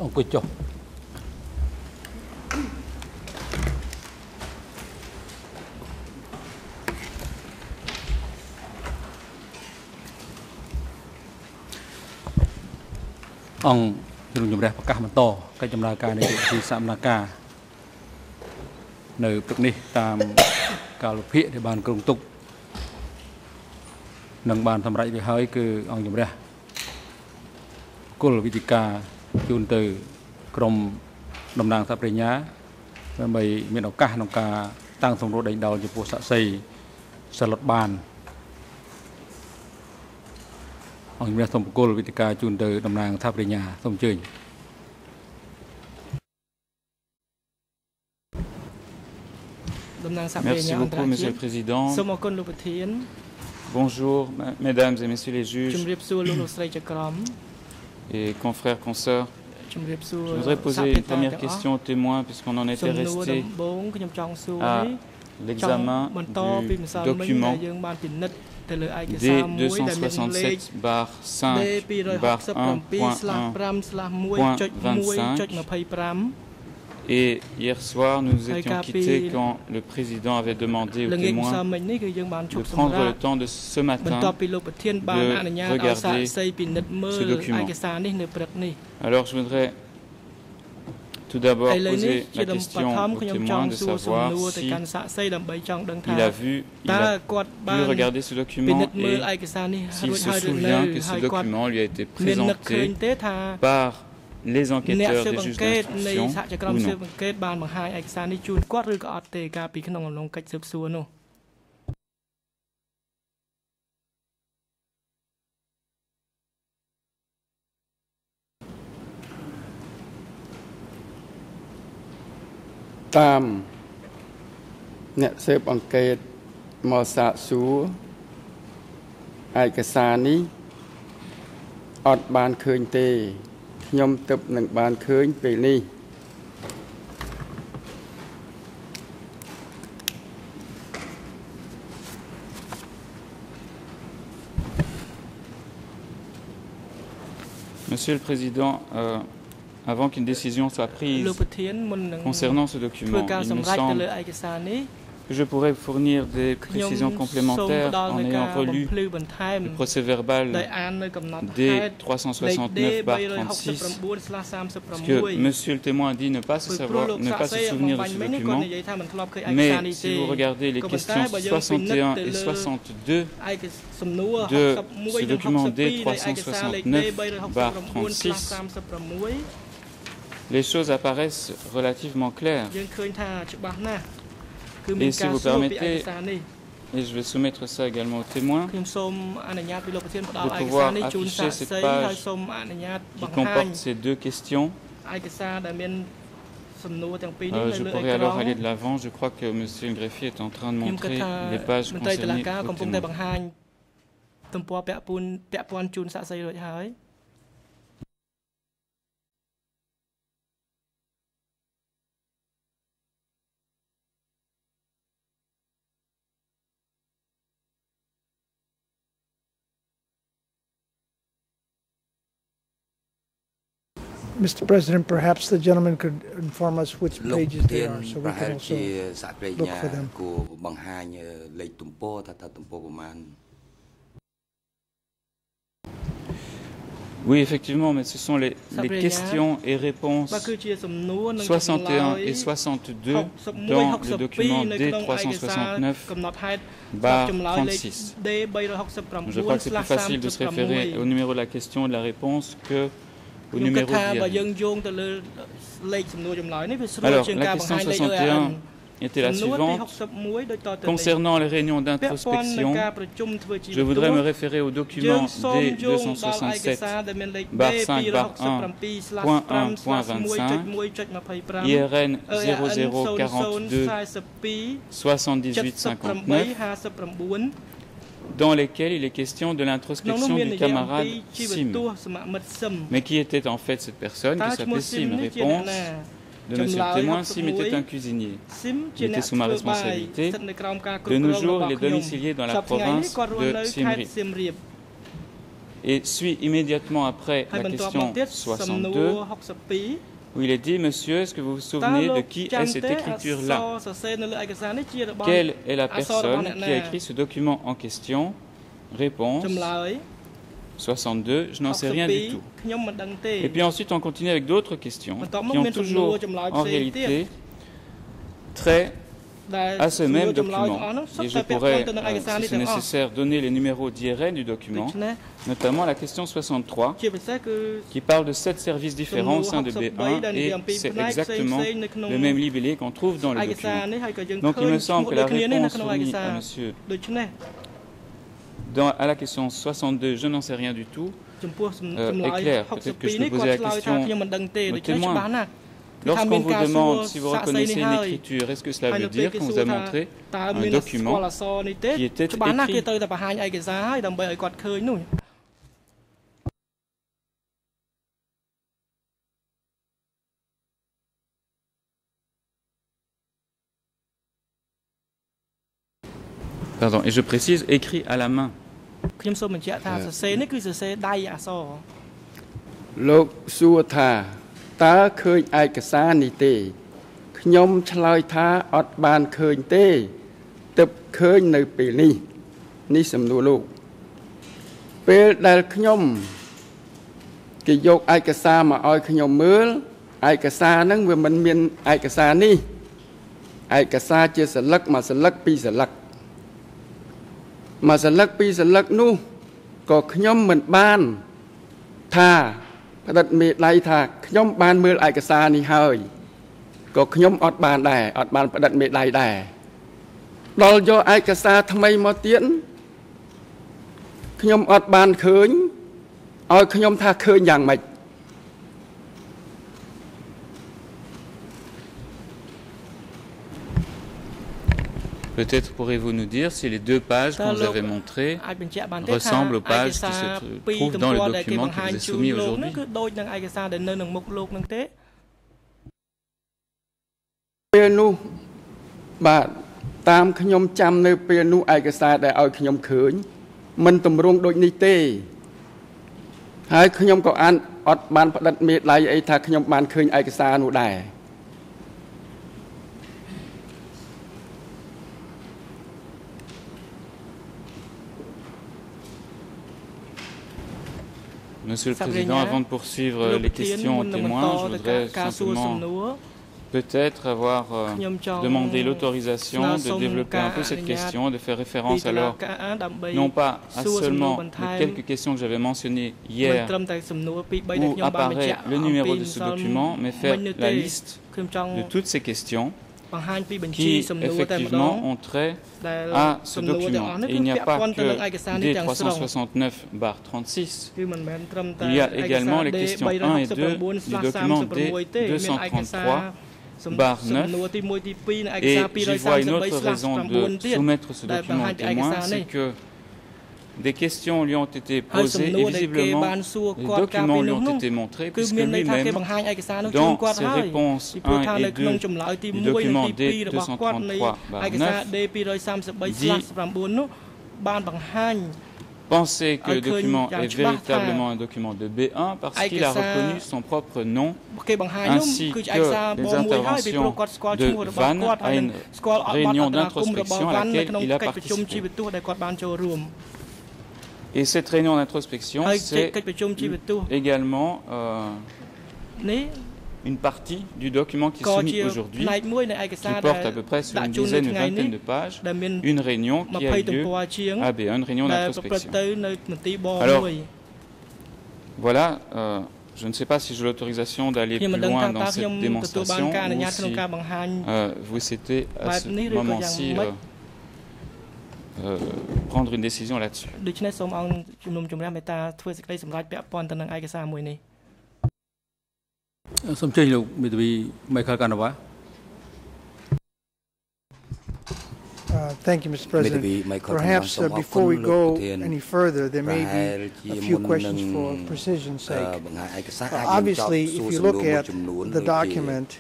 អង្គុយចុះអង្គជំនុំជម្រះប្រកាសបន្តកិច្ចដំណើរការនៃពិធីសកម្មភាពនៅព្រឹកនេះតាមកាលវិភាគដែលបានគ្រោងទុកនឹងបានសម្រេចរួចហើយគឺអង្គជំរះគុលវិធីការជូនទៅក្រមតំណាងសហប្រញ្ញាដើម្បីមានឱកាសក្នុងការតាំងសម្រួលដេញដោលចំពោះសាក្សីសិលុតបានអង្គជំរះសូមប្រគល់វិធីការជូនទៅតំណាងសហប្រញ្ញាសូមអញ្ជើញ Merci beaucoup, Monsieur le Président. Bonjour, Mesdames et Messieurs les juges et confrères, consoeurs. Je voudrais poser une première question aux témoins, puisqu'on en était resté à l'examen du document D267/5/1.1.25. Et hier soir, nous nous étions quittés quand le président avait demandé aux témoins de prendre le temps de ce matin de regarder ce document. Alors, je voudrais tout d'abord poser la question aux témoins de savoir s'il a pu regarder ce document et s'il se souvient que ce document lui a été présenté par les enquêteurs des juges d'instruction ou non. តាមអ្នកស៊ើបអង្កេតមកសាកសួរឯកសារនេះអត់បានឃើញទេខ្ញុំទើបនឹងបានឃើញពេលនេះ Monsieur le Président, avant qu'une décision soit prise concernant ce document, il me semble que je pourrais fournir des précisions complémentaires en ayant relu le procès-verbal D369/36, parce que Monsieur le témoin dit ne pas se souvenir de ce document, mais si vous regardez les questions 61 et 62 de ce document D369/36, les choses apparaissent relativement claires. Et si vous permettez, et je vais soumettre ça également aux témoins, de pouvoir afficher cette page qui comporte ces deux questions. Je pourrais alors aller de l'avant. Je crois que Monsieur le greffier est en train de montrer les pages concernées aux témoins. Mr. President, perhaps the gentleman could inform us which pages they are, so we can also look for them. Oui, effectivement, mais ce sont les questions et réponses 61 et 62 dans le document D369/36. Je crois que c'est plus facile de se référer au numéro de la question et de la réponse que au numéro d'hier. Alors, la question 61 était la suivante. Concernant les réunions d'introspection, je voudrais me référer au document D267/1.1.25, IRN 0042 7859, dans lesquels il est question de l'introspection du camarade Sim. Mais qui était en fait cette personne qui s'appelait Sim? Réponse de Monsieur le témoin, Sim était un cuisinier. Il était sous ma responsabilité. De nos jours, il est domicilié dans la province de Siem Reap. et suit immédiatement après la question 62, où il est dit, monsieur, est-ce que vous vous souvenez de qui est cette écriture-là? Quelle est la personne qui a écrit ce document en question? Réponse 62, je n'en sais rien du tout. Et puis ensuite, on continue avec d'autres questions qui ont toujours, en réalité, trait à ce même document. Et je pourrais, si c'est nécessaire, donner les numéros d'IRN du document, notamment la question 63, qui parle de 7 services différents au sein de B1, et c'est exactement le même libellé qu'on trouve dans le document. Donc il me semble que la réponse fournie à monsieur à la question 62, je n'en sais rien du tout, est claire. Peut-être que je peux poser la question au témoin. Lorsqu'on vous demande si vous reconnaissez une écriture, est-ce que cela veut dire qu'on vous a montré un document qui était écrit? Pardon, et je précise, écrit à la main. លោកសួរថាតើឃើញឯកសារនេះទេខ្ញុំឆ្លើយថាអត់បានឃើញទេទើបឃើញនៅពេលនេះនេះសំណួរលោកពេលដែលខ្ញុំគេយកឯកសារមកឲ្យខ្ញុំមើលឯកសារហ្នឹងវាមិនមានឯកសារនេះឯកសារជាសន្លឹកមួយសន្លឹកពីរសន្លឹកមួយសន្លឹកពីរសន្លឹកនោះក៏ខ្ញុំមិនបានថាផ្ដិតមេដៃថាខ្ញុំបានមើលឯកសារនេះហើយក៏ខ្ញុំអត់បានដែរអត់បានផ្ដិតមេដៃដែរដល់យកឯកសារថ្មីមកទៀតខ្ញុំអត់បានឃើញឲ្យខ្ញុំថាឃើញយ៉ាងម៉េច Peut-être pourrez-vous nous dire si les 2 pages qu'on vous avait montrées ressemblent aux pages qui se trouvent dans le document qui vous est soumis aujourd'hui. ពេលនោះបាទតាមខ្ញុំចាំនៅពេលនោះឯកសារដែលឲ្យខ្ញុំឃើញមិនតម្រង់ដូចនេះទេហើយខ្ញុំក៏អានអត់បានផ្ដិតមេដៃអីថាខ្ញុំបានឃើញឯកសារនោះដែរ Monsieur le Président, avant de poursuivre les questions aux témoins, je voudrais simplement peut-être avoir demandé l'autorisation de développer un peu cette question, de faire référence alors, non pas à seulement les quelques questions que j'avais mentionnées hier, où apparaît le numéro de ce document, mais faire la liste de toutes ces questions qui effectivement ont trait à ce document. Et il n'y a pas que D369/36, il y a également les questions 1 et 2 du document D233/9. Et j'y vois une autre raison de soumettre ce document au témoin, c'est que des questions lui ont été posées et visiblement les documents lui ont été montrés puisque lui-même, dans ses réponses 1 et 2 du document D233/9, dit penser que le document est véritablement un document de B1 parce qu'il a reconnu son propre nom ainsi que les interventions de Van à une réunion d'introspection à laquelle il a participé. Et cette réunion d'introspection, c'est également une partie du document qui est soumis aujourd'hui, qui porte à peu près sur une dizaine, une vingtaine de pages, une réunion qui a eu lieu à B1, une réunion d'introspection. Alors, voilà, je ne sais pas si j'ai l'autorisation d'aller plus loin dans cette démonstration, ou si vous souhaitez à ce moment-ci prendre une décision là-dessus. Thank you, Mr. President. Perhaps before we go any further, there may be a few questions for precision's sake. Obviously, if you look at the document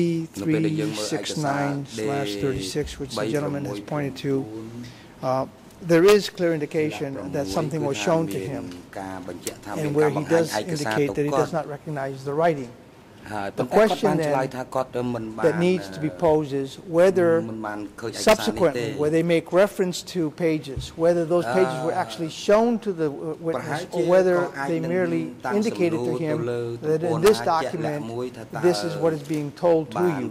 D369/36, which the gentleman has pointed to, there is clear indication that something was shown to him, and where he does indicate that he does not recognize the writing. The question then that needs to be posed is whether subsequently, where they make reference to pages, whether those pages were actually shown to the witness, or whether they merely indicated to him that in this document, this is what is being told to you.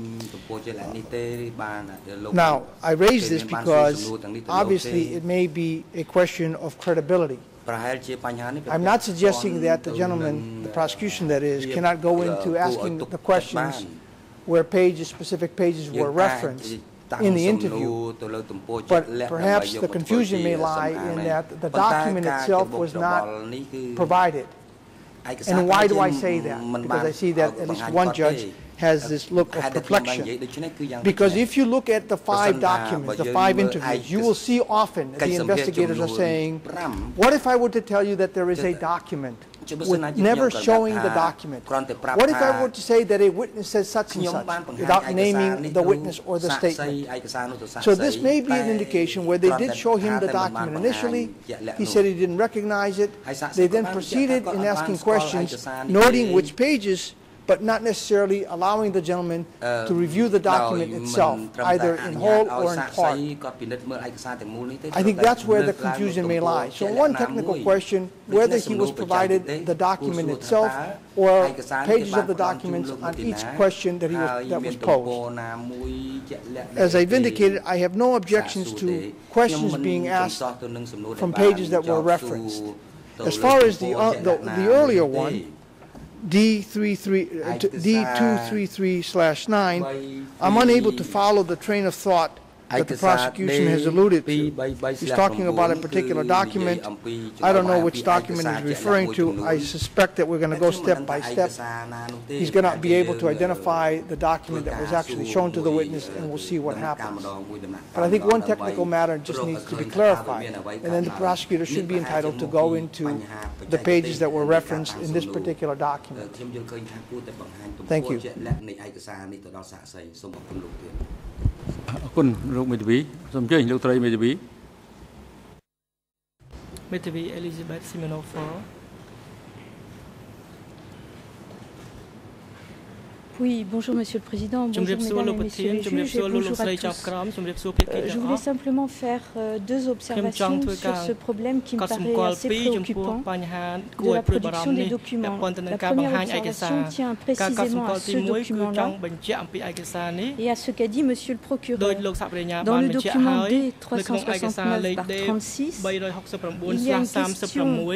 Now, I raise this because obviously it may be a question of credibility. I'm not suggesting that the gentleman, the prosecution that is, cannot go into asking the questions where pages, specific pages were referenced in the interview, but perhaps the confusion may lie in that the document itself was not provided. And why do I say that? Because I see that at least one judge has this look of perplexion. Because if you look at the 5 documents, the 5 interviews, you will see often the investigators are saying, what if I were to tell you that there is a document with never showing the document? What if I were to say that a witness says such and such without naming the witness or the statement? So this may be an indication where they did show him the document initially. He said he didn't recognize it. They then proceeded in asking questions, noting which pages, but not necessarily allowing the gentleman to review the document itself, either in whole or in part. I think that's where the confusion may lie. So one technical question, whether he was provided the document itself or pages of the documents on each question that was posed. As I've indicated, I have no objections to questions being asked from pages that were referenced. As far as the earlier one, D233/9, I'm unable to follow the train of thought that the prosecution has alluded to. He's talking about a particular document. I don't know which document he's referring to. I suspect that we're going to go step by step. He's going to be able to identify the document that was actually shown to the witness, and we'll see what happens. But I think one technical matter just needs to be clarified, and then the prosecutor should be entitled to go into the pages that were referenced in this particular document. Thank you. អរគុណលោកមេធាវីសូមអញ្ជើញលោកត្រីមេធាវីមេធាវី Elizabeth Simonov. Oui, bonjour Monsieur le Président, bonjour Mesdames et Messieurs les juges et bonjour à tous. Je voulais simplement faire 2 observations sur ce problème qui me paraît assez préoccupant de la production des documents. La première observation tient précisément à ce document-là et à ce qu'a dit Monsieur le Procureur. Dans le document D369/36, il y a une question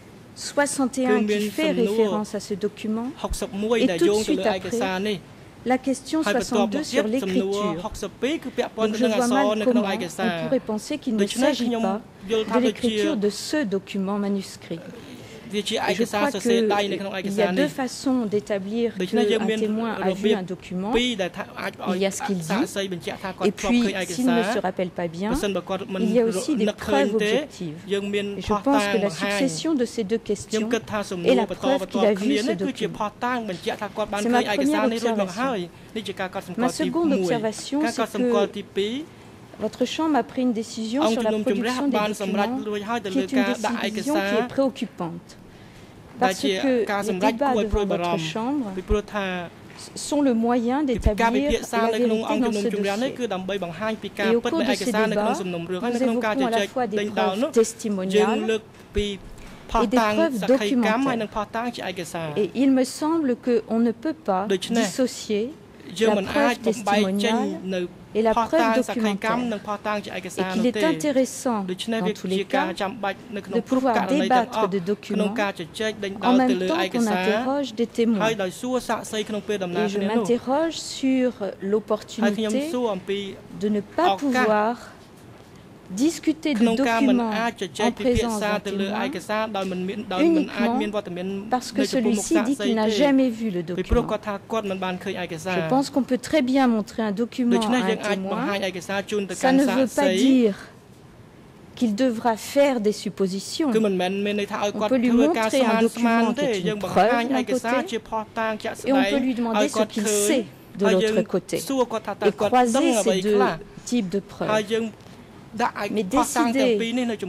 61 qui fait référence à ce document et tout de suite après la question 62 sur l'écriture. Donc je vois mal comment on pourrait penser qu'il ne s'agit pas de l'écriture de ce document manuscrit. Et je crois qu'il y a 2 façons d'établir qu'un témoin a vu un document. Il y a ce qu'il dit, et puis s'il ne se rappelle pas bien, il y a aussi des preuves objectives. Et je pense que la succession de ces 2 questions est la preuve qu'il a vu ce document. C'est ma première observation. Ma seconde observation, c'est que votre Chambre a pris une décision sur la production des documents qui est une décision qui est préoccupante. Parce que les débats devant votre Chambre sont le moyen d'établir la vérité dans ce dossier. Et au cours de ces débats, nous évoquons à la fois des preuves testimoniales et des preuves documentaires. Et il me semble qu'on ne peut pas dissocier la preuve testimoniale et la preuve documentaire, et qu'il est intéressant, dans tous les cas, de pouvoir débattre de documents en même temps qu'on interroge des témoins. Et je m'interroge sur l'opportunité de ne pas pouvoir discuter de documents en présence d'un témoin uniquement parce que celui-ci dit qu'il n'a jamais vu le document. Je pense qu'on peut très bien montrer un document à un témoin. Ça ne veut pas dire qu'il devra faire des suppositions. On peut lui montrer un document qui est une preuve d'un côté et on peut lui demander ce qu'il sait de l'autre côté et croiser ces 2 types de preuves. Mais décider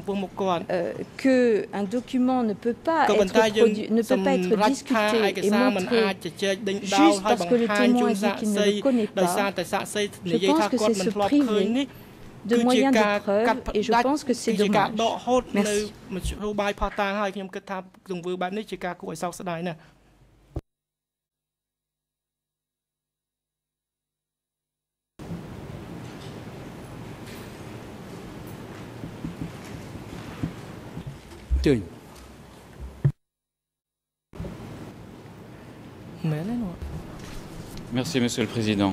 qu'un document ne peut pas être discuté et montré juste parce que le témoin dit qu'il ne le connaît pas, je pense que c'est se priver de moyens de preuve et je pense que c'est dommage. Merci. Merci, Monsieur le Président.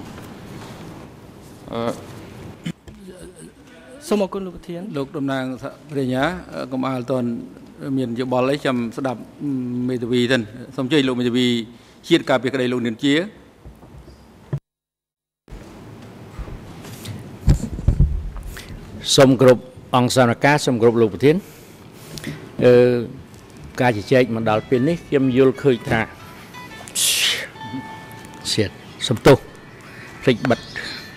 លោកតំណាងប្រញ្ញាកុំអាលតនមានយោបល់អីចាំស្ដាប់មេធាវីទៅសូមជ័យលោកមេធាវីជាតិការពីក្តីលោកនាងជាសូមគ្រប់អង្គសមាការសូមគ្រប់លោកប្រធានការជជែកមកដល់ពេលនេះខ្ញុំយល់ឃើញថាសំទោសភ្លេចបិទ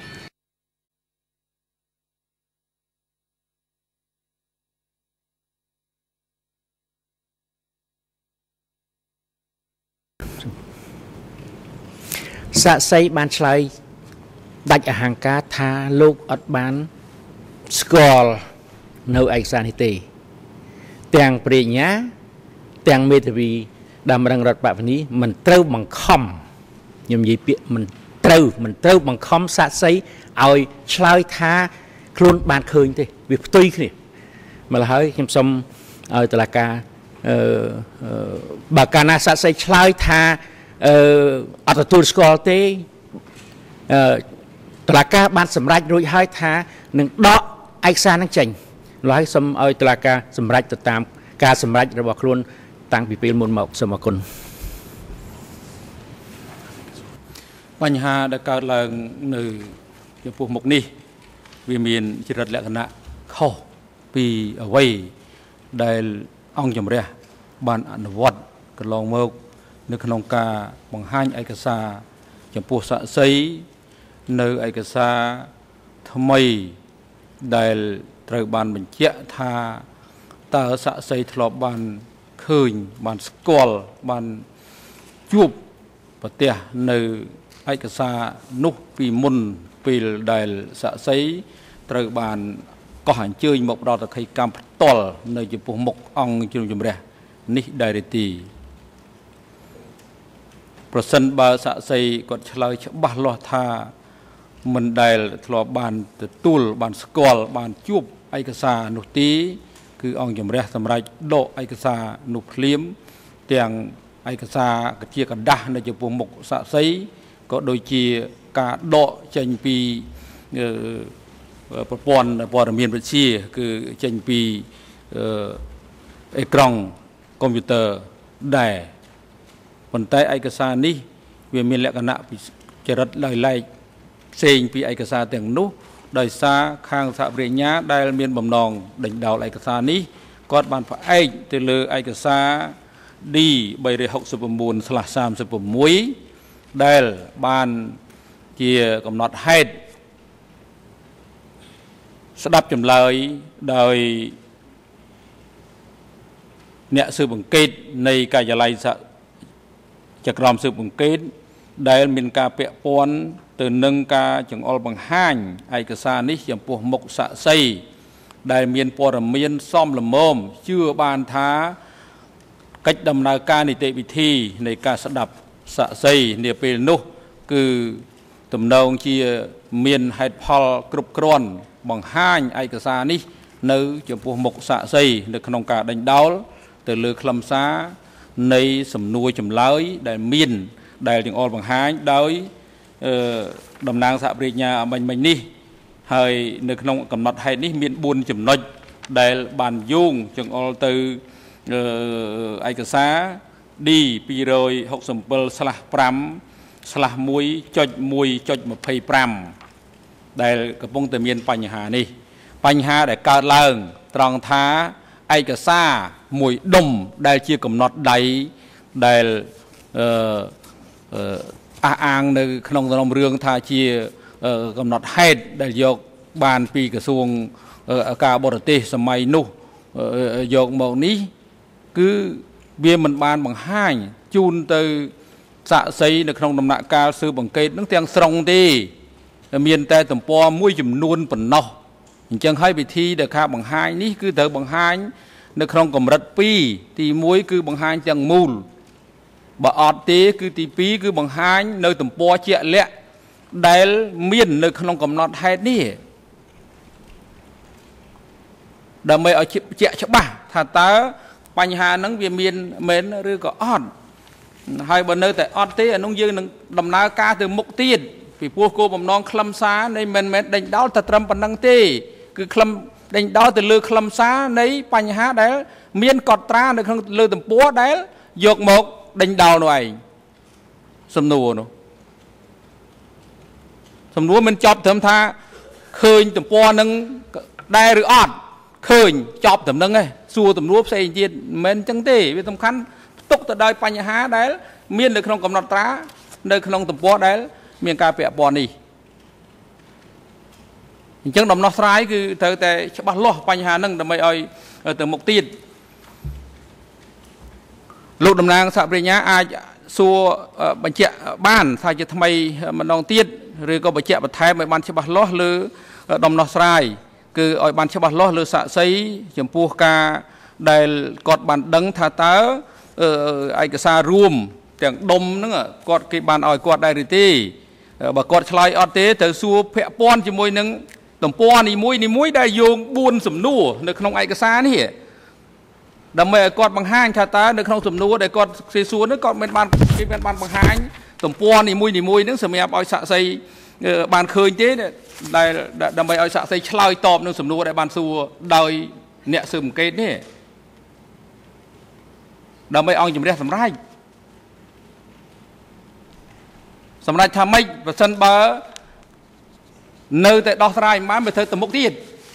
សាក្សីបានឆ្លើយដាច់អហង្ការថាលោកអត់បានស្គាល់នៅឯកសារនេះទេទាំងប្រញ្ញាទាំងមេធាវីតម្រឹងរដ្ឋបវនីមិនត្រូវបង្ខំខ្ញុំនិយាយពាក្យមិនត្រូវបង្ខំសាក្សីឲ្យឆ្លើយថាខ្លួនបានឃើញទេវាផ្ទុយគ្នាម្ល៉េះហើយខ្ញុំសូមឲ្យតុលាការបើកាលណាសាក្សីឆ្លើយថាអត់ទទួលស្គាល់ទេតុលាការបានសម្រេចរួចហើយថានឹងដកឯកសារនឹងចេញម្ល៉េះហើយសូមឲ្យតុលាការសម្រេចទៅតាមការសម្រេចរបស់ខ្លួនតាំងពីពេលមុនមកសូមអរគុណបញ្ហាដែលកើតឡើងនៅចំពោះមុខនេះវាមានចរិតលក្ខណៈខុសពីអ្វីដែលអង្គជំរះបានអនុវត្តកន្លងមកនៅក្នុងការបង្ហាញឯកសារចំពោះសាក្សីនៅឯកសារថ្មីដែលត្រូវបានបញ្ជាក់ថាតើសាក្សីធ្លាប់បានឃើញបានស្គាល់បានជួបប្រទះនៅឯកសារនោះពីមុនពេលដែលសាក្សីត្រូវបានកោះអញ្ជើញមកដល់សក្ខីកម្មផ្ទាល់នៅចំពោះមុខអង្គជ្រុំជំរះនេះដែរទេប្រសិនបើសាក្សីគាត់ឆ្លើយច្បាស់លាស់ថាមិនដែលធ្លាប់បានទទួលបានស្គាល់បានជួបឯកសារនោះទេគឺអង្គជំរះសម្រាប់ដកឯកសារនោះភ្លាមទាំងឯកសារជាกระดาษនៅចំពោះមុខសាក្សីក៏ដូចជាការដកចេញពីប្រព័ន្ធព័ត៌មានវិទ្យាគឺចេញពីអេក្រង់កុំព្យូទ័រដែរប៉ុន្តែឯកសារនេះវាមានលក្ខណៈចរិតឡើយឡែកផ្សេងពីឯកសារទាំងនោះដោយសារខាងសហប្រញ្ញាដែលមានបំណងដេញដោលឯកសារនេះគាត់បានផ្អែកទៅលើឯកសារ D 369/36ដែលបានជាកំណត់ហេតុស្ដាប់ចម្លើយដោយអ្នកស៊ើបអង្កេតនៃការិយាល័យចក្រមស៊ើបអង្កេតដែលមានការពាក់ព័ន្ធទៅនឹងការចង្អុលបង្ហាញឯកសារនេះចំពោះមុខសាក្សីដែលមានព័ត៌មានសមល្មមជឿបានថាកិច្ចដំណើរការនីតិវិធីនៃការស្ដាប់សាក្សីនាពេលនោះគឺទំនងជាមានហេតុផលគ្រប់គ្រាន់បង្ហាញឯកសារនេះនៅចំពោះមុខសាក្សីនៅក្នុងការដេញដោលទៅលើខ្លឹមសារនៃសំណួរចម្លើយដែលមានដែលចង្អុលបង្ហាញដោយតំណាងសហប្រញ្ញាមិញនេះហើយនៅក្នុងកំណត់ហេតុនេះមាន4ចំណុចដែលបានយោងចង្អុលទៅឯកសារ D 267/5/1.1.25 ដែលកំពុងតែមានបញ្ហានេះបញ្ហាដែលកើតឡើងត្រង់ថាឯកសារមួយដុំដែលជាកំណត់ដៃដែលអះអាងនៅក្នុងសំណុំរឿងថាជាកំណត់ហេតុដែលយកបានពីក្រសួងការបរទេសសម័យនោះយកមកនេះគឺវាមិនបានបង្ហាញជូនទៅសាក្សីនៅក្នុងដំណាក់កាលស៊ើបអង្កេតនឹងទាំងស្រុងទេមានតែទំព័រមួយចំនួនប៉ុណ្ណោះអញ្ចឹងហើយវិធីដែលការបង្ហាញនេះគឺត្រូវបង្ហាញនៅក្នុងកម្រិត2ទី1គឺបង្ហាញទាំងមូលបើអត់ទេគឺទី2គឺបង្ហាញនៅទំព័រជាក់លាក់ដែលមាននៅក្នុងកំណត់ហេតុនេះដើម្បីឲ្យជាក់ច្បាស់ថាតើបញ្ហាហ្នឹងវាមានមែនឬក៏អត់ហើយបើនៅតែអត់ទេអានោះយើងនឹងដំណើរការទៅមុខទៀតពីព្រោះគោលបំណងខ្លឹមសារនៃមិនមែនដេញដោលតែត្រឹមប៉ុណ្្នឹងទេគឺខ្លឹមដេញដោលទៅលើខ្លឹមសារនៃបញ្ហាដែលមានកត់ត្រានៅក្នុងលើទំព័រដែលយកមកដេញដោលនោះឯងសំណួរនោះសំណួរមិនចប់ត្រឹមថាឃើញទំព័រនឹងដែរឬអត់ឃើញចប់ត្រឹមហ្នឹងឯងសួរទំនួលផ្សេងទៀតមិនមែនអញ្ចឹងទេវាសំខាន់ផ្ទុកទៅដោយបញ្ហាដែលមាននៅក្នុងកំណត់ត្រានៅក្នុងទំព័រដែលមានការពាក់ព័ន្ធនេះអញ្ចឹងដំណោះស្រាយគឺត្រូវតែច្បាស់លាស់បញ្ហាហ្នឹងដើម្បីឲ្យទៅមុខទៀតលោកតំណាងសហប្រញ្ញាអាចសួរបញ្ជាក់បានថាជាថ្មីម្ដងទៀតឬក៏បញ្ជាក់បន្ថែមឲ្យបានច្បាស់លាស់លើដំណោះស្រាយគឺឲ្យបានច្បាស់លាស់លើសាក្សីចំពោះការដែលគាត់បានដឹងថាតើឯកសាររួមទាំងដុំហ្នឹងគាត់គេបានឲ្យគាត់ដែរឬទេបើគាត់ឆ្លើយអត់ទេត្រូវសួរពាក់ព័ន្ធជាមួយនឹងទំព័រនីមួយដែលយោង4សំណួរនៅក្នុងឯកសារនេះដើម្បីឲ្យគាត់បង្ហាញថាតើនៅក្នុងសំណួរដែលគាត់សួរនោះគាត់មិនបានគេមិនបានបង្ហាញទំព័រនីមួយហ្នឹងសម្រាប់ឲ្យសាក្សីបានឃើញទេដែលដើម្បីឲ្យសាក្សីឆ្លើយតបនឹងសំណួរដែលបានសួរដោយអ្នកស៊ើបអង្កេតនេះដើម្បីអង្គជំរះសម្រេចថាម៉េចបើសិនបើនៅតែដោះស្រាយមិនបានវាត្រូវទៅមុខទៀត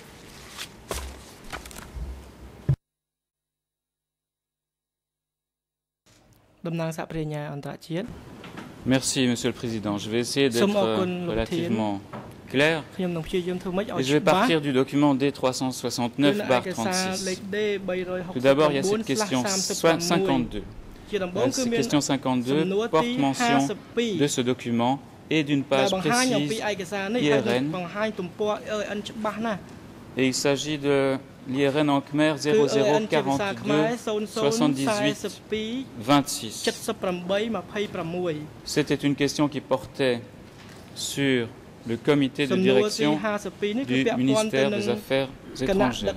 តំណាងសហប្រញ្ញាអន្តរជាតិ Merci Monsieur le Président. Je vais essayer d'être relativement clair. Et je vais partir du document D369/36. Tout d'abord, il y a cette question 52. Cette question 52 porte mention de ce document et d'une page précise IRN. Et il s'agit de l'IRN en Khmer 0042 78 26. C'était une question qui portait sur le comité de direction du ministère des Affaires étrangères.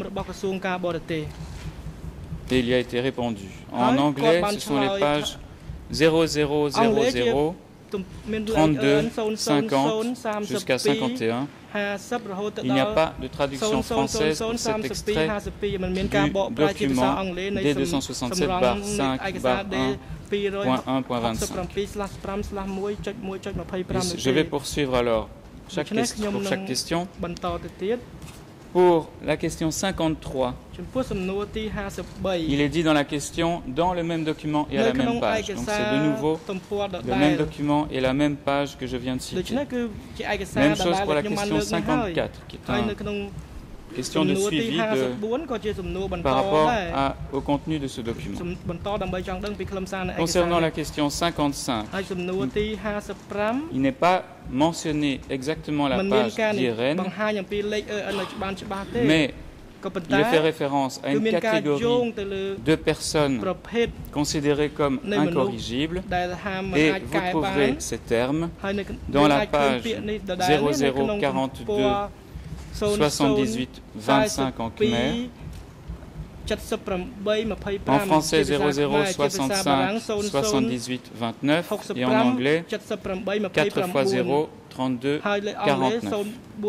Et il y a été répondu. En anglais, ce sont les pages 0000, 32, 50 jusqu'à 51. Il n'y a pas de traduction française pour cet extrait du document D267/5/1.1.25. Je vais poursuivre alors pour chaque question. Pour la question 53, il est dit dans la question, dans le même document et à la même page. Donc c'est de nouveau le même document et la même page que je viens de citer. Même chose pour la question 54, qui est une question de suivi par rapport au contenu de ce document. Concernant la question 55, il n'est pas mentionné exactement la page d'IRN, mais il est fait référence à une catégorie de personnes considérées comme incorrigibles et vous trouverez ces termes dans la page 0042 78 25 en Khmer, en français 0065 78 29 et en anglais 4 x 0 32 49.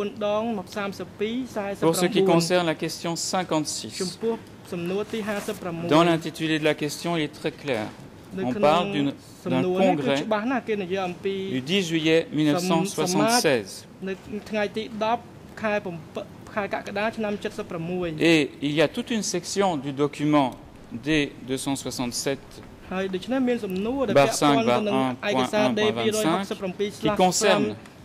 Pour ce qui concerne la question 56, dans l'intitulé de la question, il est très clair. On parle d'un congrès du 10 juillet 1976. Et il y a toute une section du document D267/5/1.1.25 qui concerne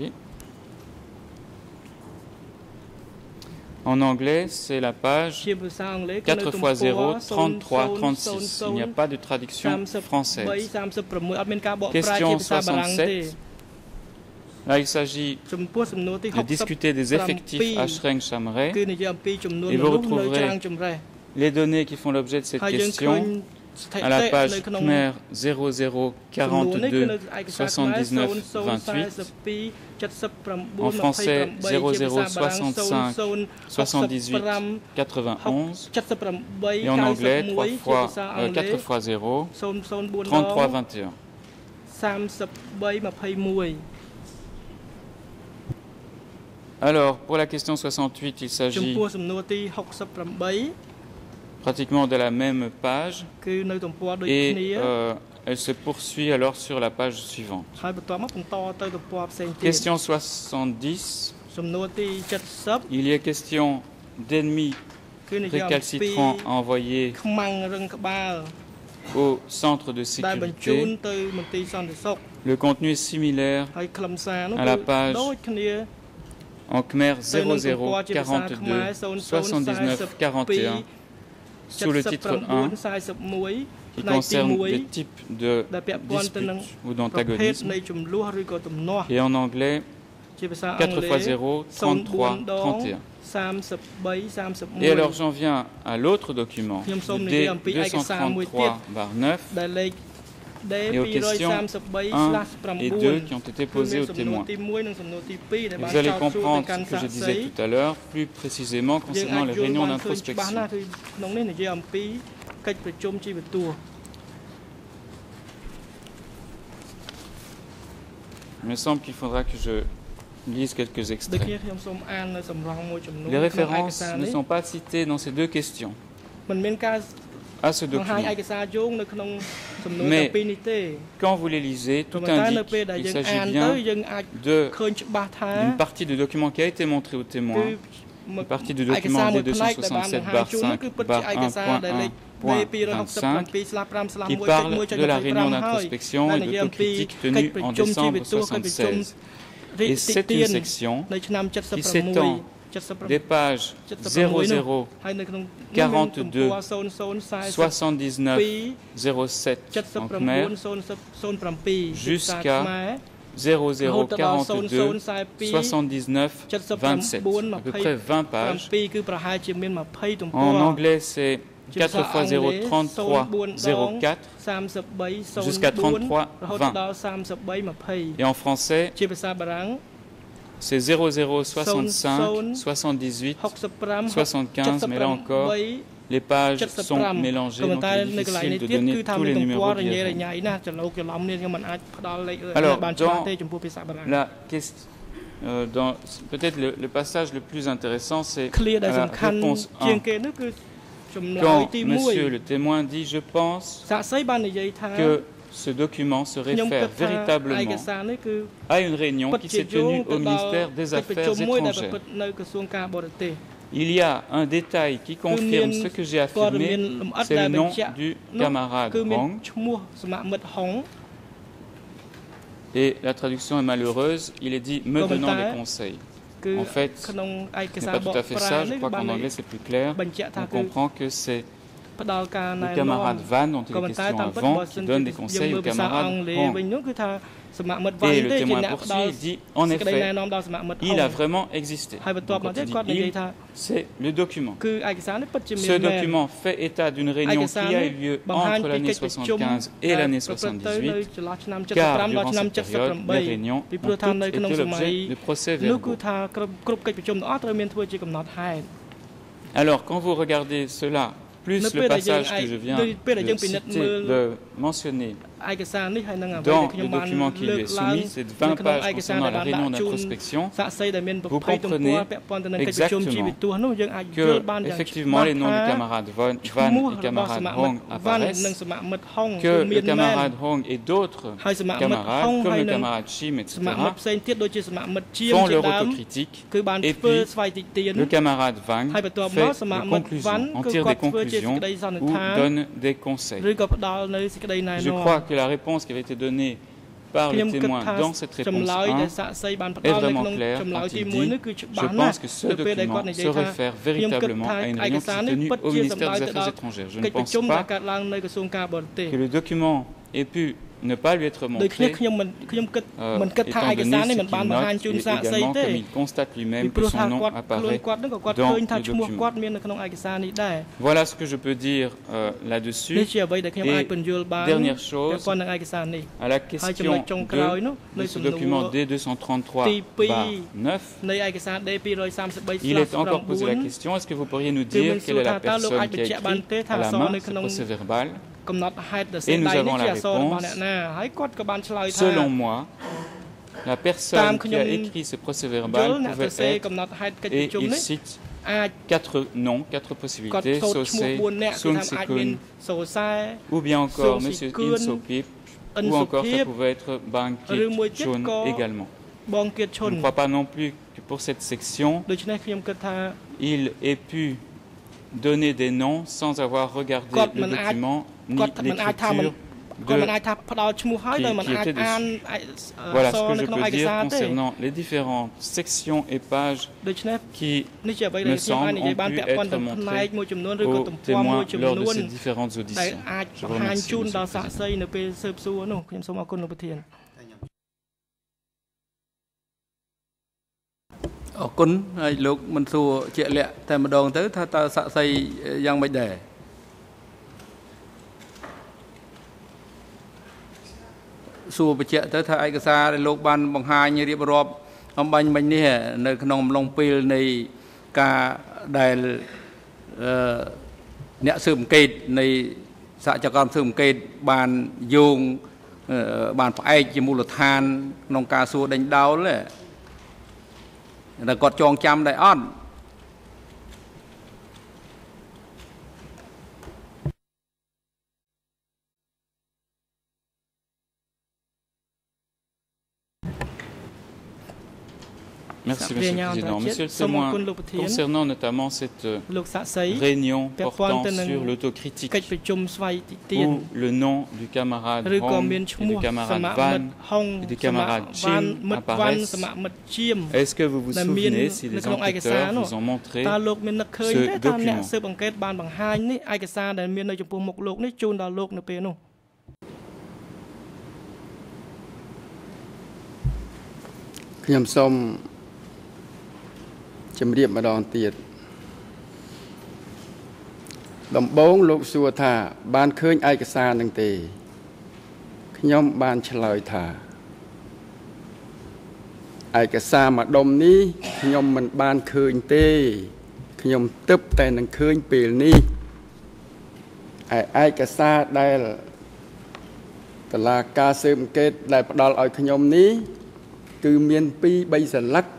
Oui. En anglais, c'est la page 4 x 0, 33, 36. Il n'y a pas de traduction française. Question 67. Là, il s'agit de discuter des effectifs à Shreng-Chamray. Et vous retrouverez les données qui font l'objet de cette question à la page Khmer 0042 79 28, en français 0065 78 91 et en anglais 4 x 0 33 21. Alors, pour la question 68, il s'agit pratiquement de la même page et elle se poursuit alors sur la page suivante. Question 70. Il y a question d'ennemis récalcitrants à envoyer au centre de sécurité. Le contenu est similaire à la page en Khmer 00 42 79 41 sous le titre 1 qui concerne des types de disputes ou d'antagonisme et en anglais 4 x 0 33 31. Et alors j'en viens à l'autre document, le D233/9 et aux questions 1 et 2 qui ont été posées aux témoins. Et vous allez comprendre ce que je disais tout à l'heure, plus précisément concernant les réunions d'introspection. Il me semble qu'il faudra que je lise quelques extraits. Les références ne sont pas citées dans ces deux questions à ce document. Mais quand vous les lisez, tout indique qu'il s'agit bien d'une partie du document qui a été montrée aux témoins, une partie du document D267/5.1.25 qui parle de la réunion d'introspection et d'autocritique tenue en décembre 1976. Et c'est une section qui s'étend des pages 00 42 79 07 en Khmer jusqu'à 00 42 79 27, à peu près 20 pages. En anglais, c'est 4 x 0 33 04 jusqu'à 33 20. Et en français, c'est 00 65 78 75, mais là encore, les pages sont mélangées, donc il est difficile de donner tous les numéros de liaison. Alors, dans peut-être le passage le plus intéressant, c'est la réponse 1. Quand monsieur le témoin dit « Je pense que ce document se réfère véritablement à une réunion qui s'est tenue au ministère des Affaires étrangères. Il y a un détail qui confirme ce que j'ai affirmé, c'est le nom du camarade Hong. » Et la traduction est malheureuse, il est dit « me donnant des conseils ». En fait, ce n'est pas tout à fait ça, je crois qu'en anglais c'est plus clair. On comprend que c'est le camarade Van, dont il est question avant, qui donne des conseils au camarade Hong. Et le témoin poursuit, il dit, en effet, il a vraiment existé. Donc, quand il dit il, c'est le document. Ce document fait état d'une réunion qui a eu lieu entre l'année 75 et l'année 78, car durant cette période, les réunions ont toutes été l'objet de procès-verbaux. Alors, quand vous regardez cela, plus le passage que je viens de mentionner dans le document qui lui est soumis, c'est 20 pages concernant la réunion d'introspection, vous comprenez exactement que, effectivement, les noms du camarade Van et camarade Hong apparaissent, que le camarade Hong et d'autres camarades, comme le camarade Shim, etc., font leur autocritique, et puis le camarade Van fait des conclusions, en tire des conclusions ou donne des conseils. Je crois que la réponse qui avait été donnée par le témoin dans cette réponse 1 est vraiment clair quand il dit « Je pense que ce document se réfère véritablement à une réunion qui s'est tenue au ministère des Affaires étrangères. Je ne pense pas que le document ait pu ne pas lui être montré, étant donné ce qu'il note et également comme il constate lui-même que son nom apparaît dans le document. Voilà ce que je peux dire là-dessus. Et dernière chose, à la question de ce document D233-9, il est encore posé la question, est-ce que vous pourriez nous dire quelle est la personne qui a écrit à la main ce procès-verbal? Et nous avons la réponse. Selon moi, la personne qui a écrit ce procès-verbal pouvait être, et il cite 4 noms, 4 possibilités, Sosé, Sun Sikun, ou bien encore M. In Sopip, ou encore ça pouvait être Bang Kit Chun également. Je ne crois pas non plus que pour cette section, il ait pu donner des noms sans avoir regardé le document ni l'écriture qui était dessus. Voilà ce que je peux dire concernant les différentes sections et pages qui, me semble, ont pu être montrées aux témoins lors de ces différentes auditions. Je vous remercie, Monsieur le Président. អរគុណហើយលោកមិនសួរជាក់លាក់តែម្ដងទៅថាតើសាក់សីយ៉ាងម៉េចដែរសួរបញ្ជាក់ទៅថាឯកសារដែលលោកបានបង្ហាញរៀបរាប់អំបញ្ញមិញនេះនៅក្នុងអំឡុងពេលនៃការដែលអ្នកស៊ើបអង្កេតនៃសហជីវកម្មស៊ើបអង្កេតបានយោងបានផ្អែកជាមូលដ្ឋានក្នុងការសួរដេញដោល làគាត់ចងចាំដែរអត់ Merci, Monsieur le Président. Monsieur le témoin, concernant notamment cette réunion portant sur l'autocritique, où le nom du camarade Hong et du camarade Van et du camarade Jim apparaissent, est-ce que vous vous souvenez si les enquêteurs vous ont montré ce document? ខ្ញុំសូមជម្រាបម្ដងទៀតដំបូងលោកសួរថាបានឃើញឯកសារនឹងទេខ្ញុំបានឆ្លើយថាឯកសារមួយដុំនេះខ្ញុំមិនបានឃើញទេខ្ញុំទើបតែនឹងឃើញពេលនេះឯកសារដែលតុលាការស៊ើបអង្កេតដែលផ្ដល់ឲ្យខ្ញុំនេះ គឺមាន2-3សន្លឹក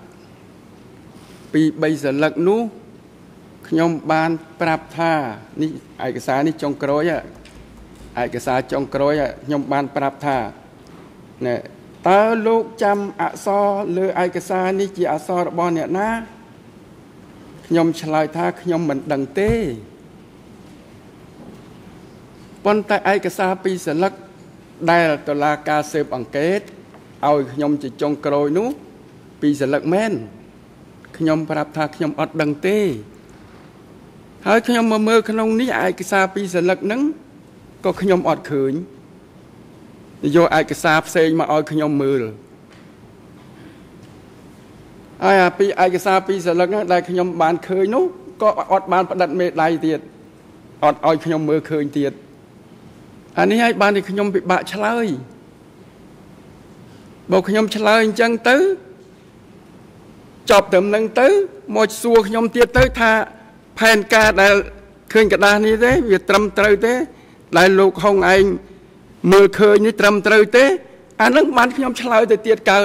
2-3សន្លឹកនោះខ្ញុំបានប្រាប់ថានេះឯកសារនេះចុងក្រោយឯកសារចុងក្រោយខ្ញុំបានប្រាប់ថាណែតើលោកចាំអក្សរលើឯកសារនេះជាអក្សររបស់អ្នកណាខ្ញុំឆ្លើយថាខ្ញុំមិនដឹងទេប៉ុន្តែឯកសារ2សន្លឹកដែលតុលាការស៊ើបអង្កេត ឲ្យខ្ញុំជាចុងក្រោយនោះ2សន្លឹកមែនខ្ញុំប្រាប់ថាខ្ញុំអត់ដឹងទេហើយខ្ញុំមកមើលក្នុងនេះឯកសារ2សន្លឹកហ្នឹងក៏ខ្ញុំអត់ឃើញយកឯកសារផ្សេងមកឲ្យខ្ញុំមើលហើយអាពីឯកសារ2សន្លឹកហ្នឹងដែលខ្ញុំបានឃើញនោះក៏អត់បានផ្ដិតមេដៃទៀតអត់ឲ្យខ្ញុំមើលឃើញទៀតអានេះឲ្យបានតែខ្ញុំពិបាកឆ្លើយ បើខ្ញុំឆ្លើយអញ្ចឹងទៅចប់ត្រឹមនឹងទៅមកសួរខ្ញុំទៀតទៅថាផែនការដែលឃើញกระดาษនេះទេវាត្រឹមត្រូវទេដែលលោកហុងឯងមើលឃើញនេះត្រឹមត្រូវទេអានឹងបានខ្ញុំឆ្លើយទៅទៀតកើត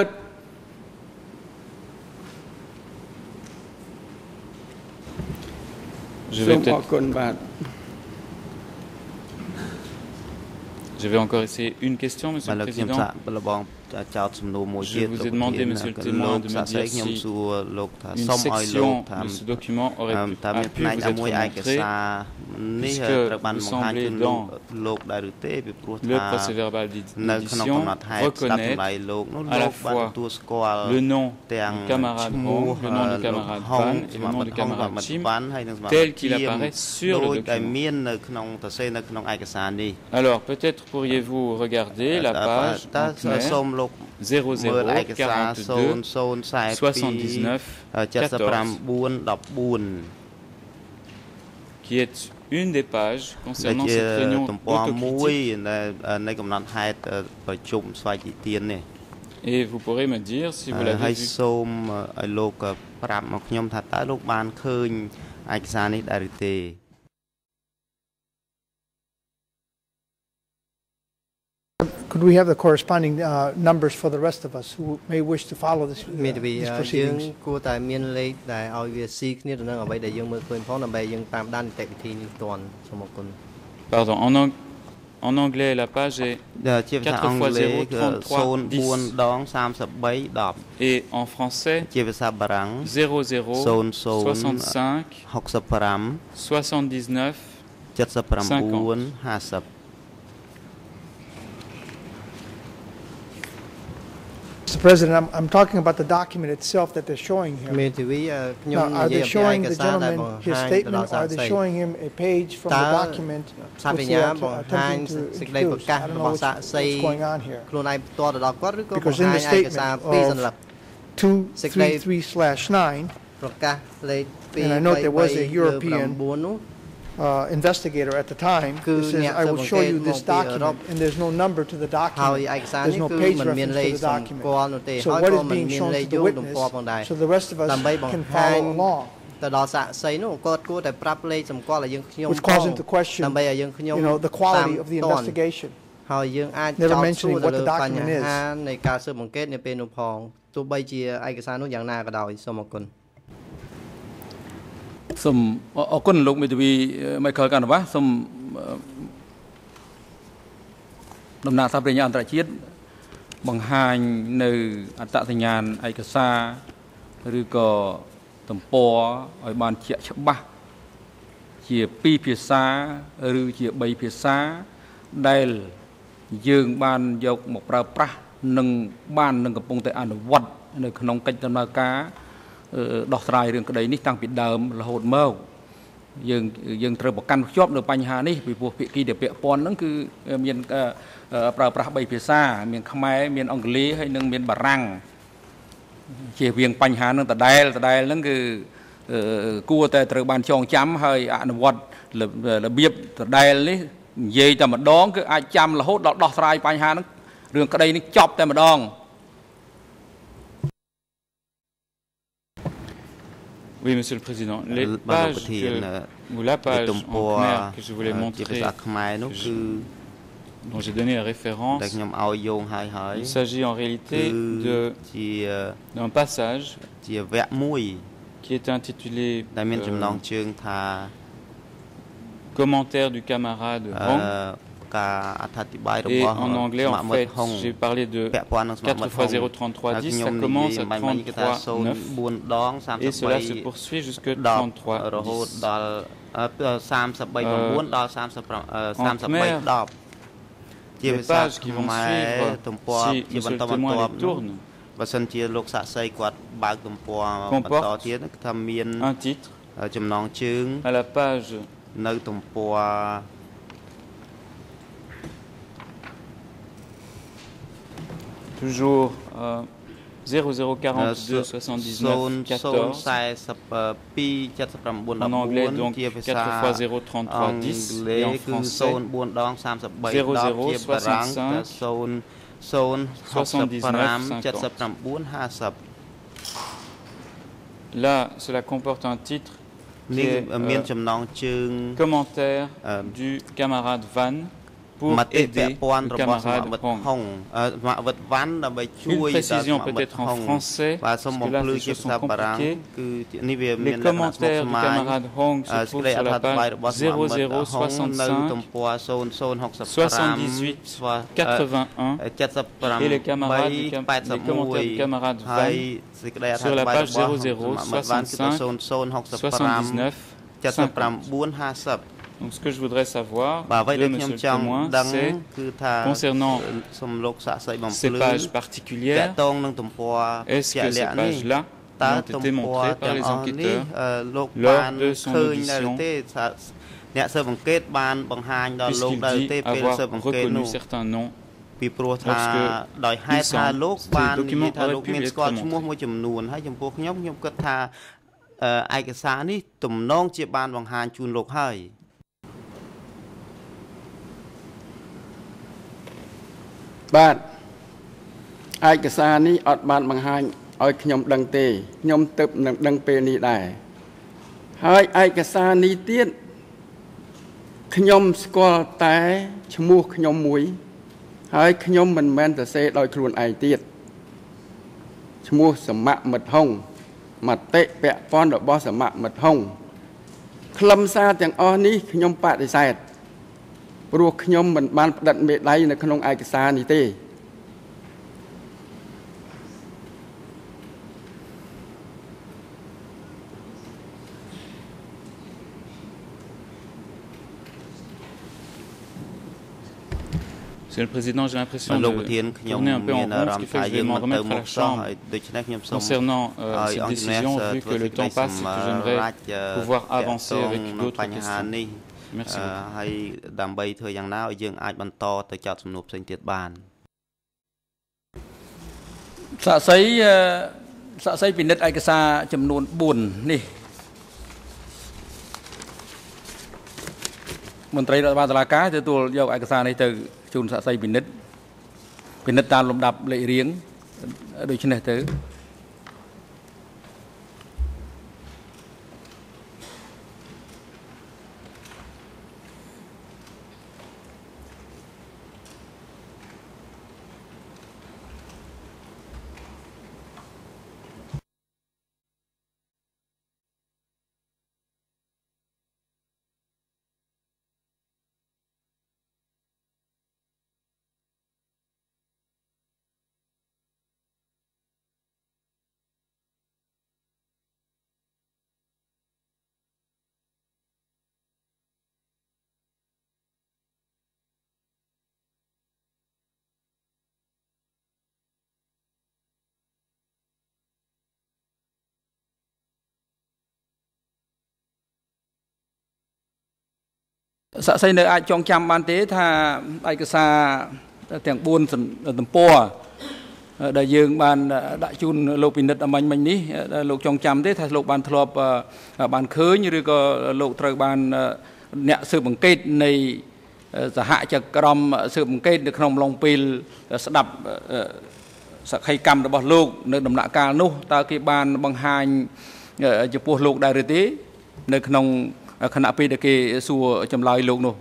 Je vais encore essayer une question, Monsieur le Président. Je vous ai demandé, monsieur le témoin, de me dire si une section de ce document aurait pu vous être montrée, puisque vous semblez dans le procès-verbal d'édition reconnaître à la fois le nom du camarade Hong, le nom du camarade Van et le nom du camarade Chim, tel qu'il apparaît sur le document. Alors, peut-être pourriez-vous regarder la page en clair, 00 42 79 14, qui est une des pages concernant cette réunion autocritique. Et vous pourrez me dire si vous l'avez vu. Could we have the corresponding numbers for the rest of us who may wish to follow these proceedings? Pardon, en anglais, la page est 4x0, 33, 10. Et en français, 00, 65, 79, 50. Mr. President, I'm talking about the document itself that they're showing here. Now, are they showing the gentleman his statement, or are they showing him a page from the document which they are attempting to introduce? I don't know what's going on here. Because in the statement of 233/9, and I note there was a European investigator at the time, it says, I will show you this document, and there's no number to the document, there's no page reference to the document. So what is being shown to the witness, so the rest of us can follow along? Which calls into question, the quality of the investigation. Never mentioning what the document is. សូមអរគុណលោកមេធាវី Michael Canavas សូមដំណើរសារប្រញ្ញាអន្តរជាតិបង្ហាញនៅអត្តសញ្ញាណឯកសារឬក៏ទំព័រឲ្យបានជាក់ច្បាស់ជា2ភាសាឬជា3ភាសាដែលយើងបានយកមកប្រើប្រាស់និងបាននឹងកំពុងតែអនុវត្តនៅក្នុងកិច្ចដំណើរការដោះស្រាយរឿងក្តីនេះតាំងពីដើមរហូតមកយើងត្រូវប្រកាន់ខ្ជាប់នៅបញ្ហានេះពីព្រោះភាគីដែលពាក់ព័ន្ធហ្នឹងគឺមានប្រើប្រាស់3ភាសាមានខ្មែរមានអង់គ្លេសហើយនិងមានបារាំងជៀសវាងបញ្ហាហ្នឹងដដែលហ្នឹងគឺគួរតែត្រូវបានចងចាំហើយអនុវត្តរបៀបដដែលនេះនិយាយតែម្ដងគឺអាចចាំរហូតដល់ដោះស្រាយបញ្ហាហ្នឹងរឿងក្តីនេះចប់តែម្ដង Oui, Monsieur le Président. Les pages ou la page en khmer que je voulais montrer, dont j'ai donné la référence, il s'agit en réalité d'un passage qui est intitulé Commentaire du camarade Hong. Et en anglais, en fait, j'ai parlé de 4x03310, ça commence à 33,9 et cela se poursuit jusqu'à 33,10. En khmer, les pages qui vont suivre, si monsieur le témoin les tourne, comportent un titre à la page toujours 0042 79 14 en anglais donc 4x033 10 et en français 00 65 79 50. Là, cela comporte un titre qui est commentaire du camarade Van pour aider le camarade Hong. Une précision peut-être en français, parce que là les choses sont compliquées. Les commentaires du camarade Hong se trouvent sur la page 0065 78 81 et les commentaires du camarade Van sur la page 0065 79 50. Donc ce que je voudrais savoir de monsieur le témoin, c'est concernant ces pages particulières, est-ce que ces pages-là ont été montrées par les enquêteurs lors de son audition, puisqu'il dit avoir reconnu certains noms lorsque ces documents auraient pu être montrés. បាទឯកសារនេះអត់បានបង្ហាញឲ្យខ្ញុំដឹងទេខ្ញុំទៅនឹងដឹងពេលនេះដែរហើយឯកសារនេះទៀតខ្ញុំស្គាល់តែឈ្មោះខ្ញុំមួយហើយខ្ញុំមិនមែនសរសេរដោយខ្លួនឯងទៀតឈ្មោះសមមិត្តហុងមតិពាក់ព័ន្ធរបស់សមមិត្តហុងខ្លឹមសារទាំងអស់នេះខ្ញុំបដិសេធ ព្រោះខ្ញុំមិនបានផ្តិតមេដៃនៅក្នុងឯកសារនេះទេ Monsieur le Président, j'ai l'impression de tourner un peu en rond, ce qui fait que je vais m'en remettre à la Chambre concernant cette décision, vu que le temps passe et que j'aimerais pouvoir avancer avec d'autres questions. Merci beaucoup. មន្ត្រីរដ្ឋបាលតុលាការទទួលយកឯកសារនេះទៅជូនសាក្សីពិនិត្យតាមលំដាប់លេខរៀងដូចនេះទៅ សាក់សីនៅអាចចងចាំបានទេថាឯកសារទាំង 4 ទំព័រដែលយើងបានដាក់ជូនលោកពិនិត្យមិញនេះលោកចងចាំទេថាលោកបានធ្លាប់បានឃើញឬក៏លោកត្រូវបានអ្នកស៊ើបអង្កេតនៃសហចក្រមស៊ើបអង្កេតនៅក្នុងឡុងពេលស្ដាប់សក្ខីកម្មរបស់លោកនៅដំណាក់កាលនោះតើគេបានបង្ហាញចំពោះលោកដែរឬទេនៅក្នុង ខណៈពេលដែលគេសួរចម្លើយលោកនោះ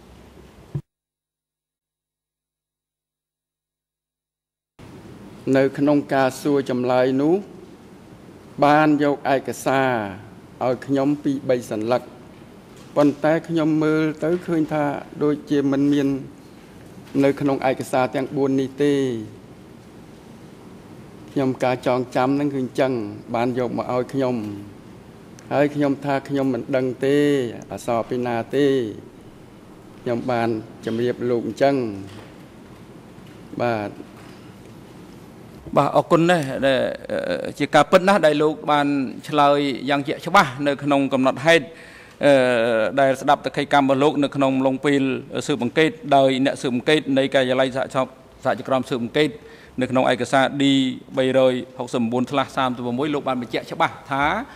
នៅក្នុងការសួរចម្លើយនោះបានយកឯកសារឲ្យខ្ញុំពី3សន្លឹកប៉ុន្តែខ្ញុំមើលទៅឃើញថាដូចជាមិនមាននៅក្នុងឯកសារទាំង 4 នេះទេខ្ញុំការចងចាំនឹងគឺអញ្ចឹងបានយកមកឲ្យខ្ញុំ ហើយខ្ញុំថាខ្ញុំមិនដឹងទេអសរពីណាទេខ្ញុំបានជំរាបលោកអញ្ចឹងបាទអរគុណណាស់ជាការពិតណាស់ដែលលោកបានឆ្លើយយ៉ាងជាក់ច្បាស់នៅក្នុងកំណត់ហេតុដែលស្ដាប់តក្កីកម្មរបស់លោកនៅក្នុងឡុងពេលស៊ើបអង្កេតដោយអ្នកស៊ើបអង្កេតនៃការិយាល័យសហជីវកម្មស៊ើបអង្កេតនៅក្នុងឯកសារ D 369/36 លោកបានបញ្ជាក់ច្បាស់ថា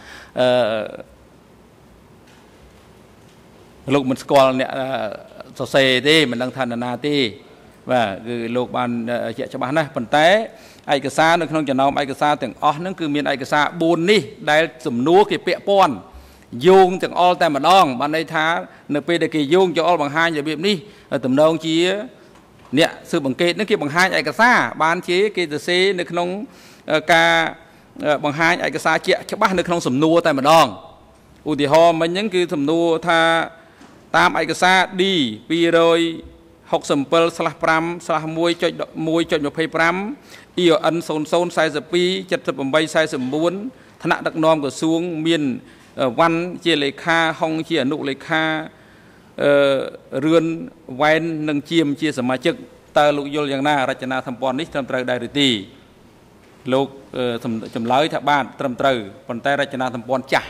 លោកមិនស្គាល់អ្នកសរសេរទេមិនដឹងថានរណាទេបាទគឺលោកបានជាក់ច្បាស់ណាស់ប៉ុន្តែឯកសារនៅក្នុងចំណោមឯកសារទាំងអស់ហ្នឹងគឺមានឯកសារ 4 នេះដែលសំណួរគេពាក់ព័ន្ធ Dung từng all tại mà đong bạn đây thá nợ pe để kỳ dung cho all bằng hai giờ biếm đi tầm đông chia nè sự bằng kê nó kia bằng hai ai cả xa ban chế kê từ xe nước nông ca bằng hai ai cả xa chia cho bác nước nông sầm nua tại mà đong u thì ho mình những cái sầm nua tha tam ai cả xa đi pi rồi học sầm pel slash pram slash môi cho nhập hay pram yêu ấn sôn sai giờ pi chật sập bằng bay sai sầm bốn thằng nặng đặc nom của xuống miền văn chia lệ kha hong chia nụ lệ kha rươn ven nâng chiêm chia sẻ mà chức ta lục vôយ៉ាងណារចនាសម្ព័ន្ធនេះត្រឹមត្រូវដែរឬទេលោកចម្លើយថាបានត្រឹមត្រូវប៉ុន្តែរចនាសម្ព័ន្ធចាស់